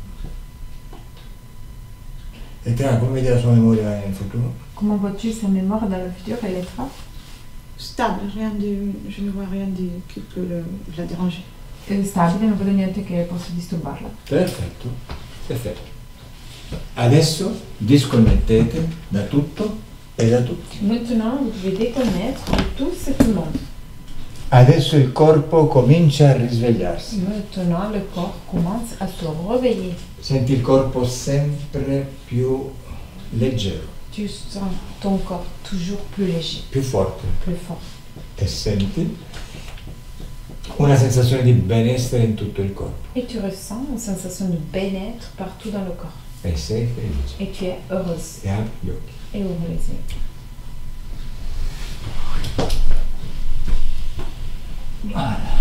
E te come vedi la sua memoria nel futuro? Comment vois-tu sa mémoire dans le futur? Elle est stable? Stable, je ne vois rien qui peut la déranger. Stabile, non vedo niente che possa disturbarla. Perfetto, perfetto. Adesso disconnettete da tutto e da tutti. Maintenant, vous devez déconnecter de tous et tout le monde. Adesso il corpo comincia a risvegliarsi. Maintenant, le corps commence à se réveiller. Senti il corpo sempre più leggero, Tu sens ton corps toujours plus léger, più forte plus fort. e senti una sensazione di benessere in tutto il corpo Et tu ressens une sensation de bien-être partout dans le corps. e sei felice Et tu es heureuse e apri gli occhi. et ouvre les yeux. Voilà.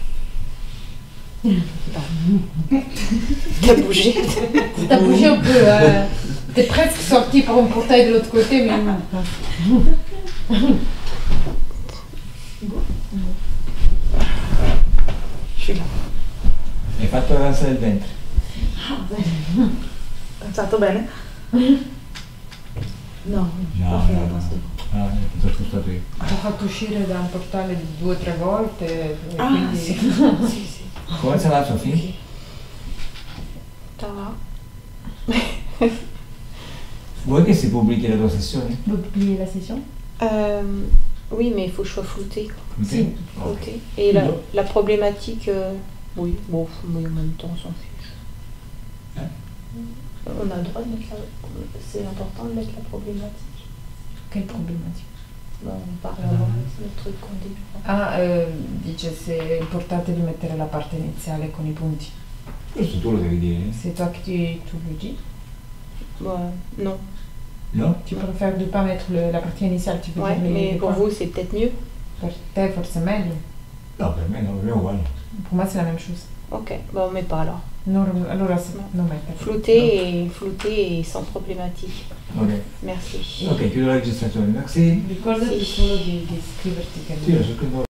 T'as bougé. T'as bougé un peu, t'es presque sorti par un portail de l'autre côté, mais non. Je suis là. Hai fatto la danza del ventre? È stato bene? No, No, ho no, no. Ah, mi sono spostato io. Ho fatto uscire da un portale 2 o 3 volte, e Ah, quindi... sì, sì, sì. Come sarà Sofì? Ça va. Vuoi che si pubblichi la tua sessione? Vous publiez la session? Oui, mais il faut que je sois floutée. Si. Ok. Floutée. Et la problématique, oui, bon, mais en même temps, on s'en fiche. Hein? On a le droit de mettre c'est important de mettre la problématique. Quelle problématique? Bon, on parle avant, c'est le truc qu'on dit. Ah, dice se è importante di mettere la parte iniziale con i punti. Questo tu lo devi dire. C'est toi qui tu le dis? Non. No? Tu préfères ne pas mettre la partie initiale, tu veux Ouais, dire mais les pour points. vous, c'est peut-être mieux. Per te forse è meglio. No, per me è uguale. Pour moi c'est la même chose. Ok, bah on met pas alors. Non, allora No. non mettere. Flouté et sans problématique. Ok. Merci. Ok, chiudo la registrazione. Merci. Ricordati Sì. solo di iscriverti che Sì, lo so che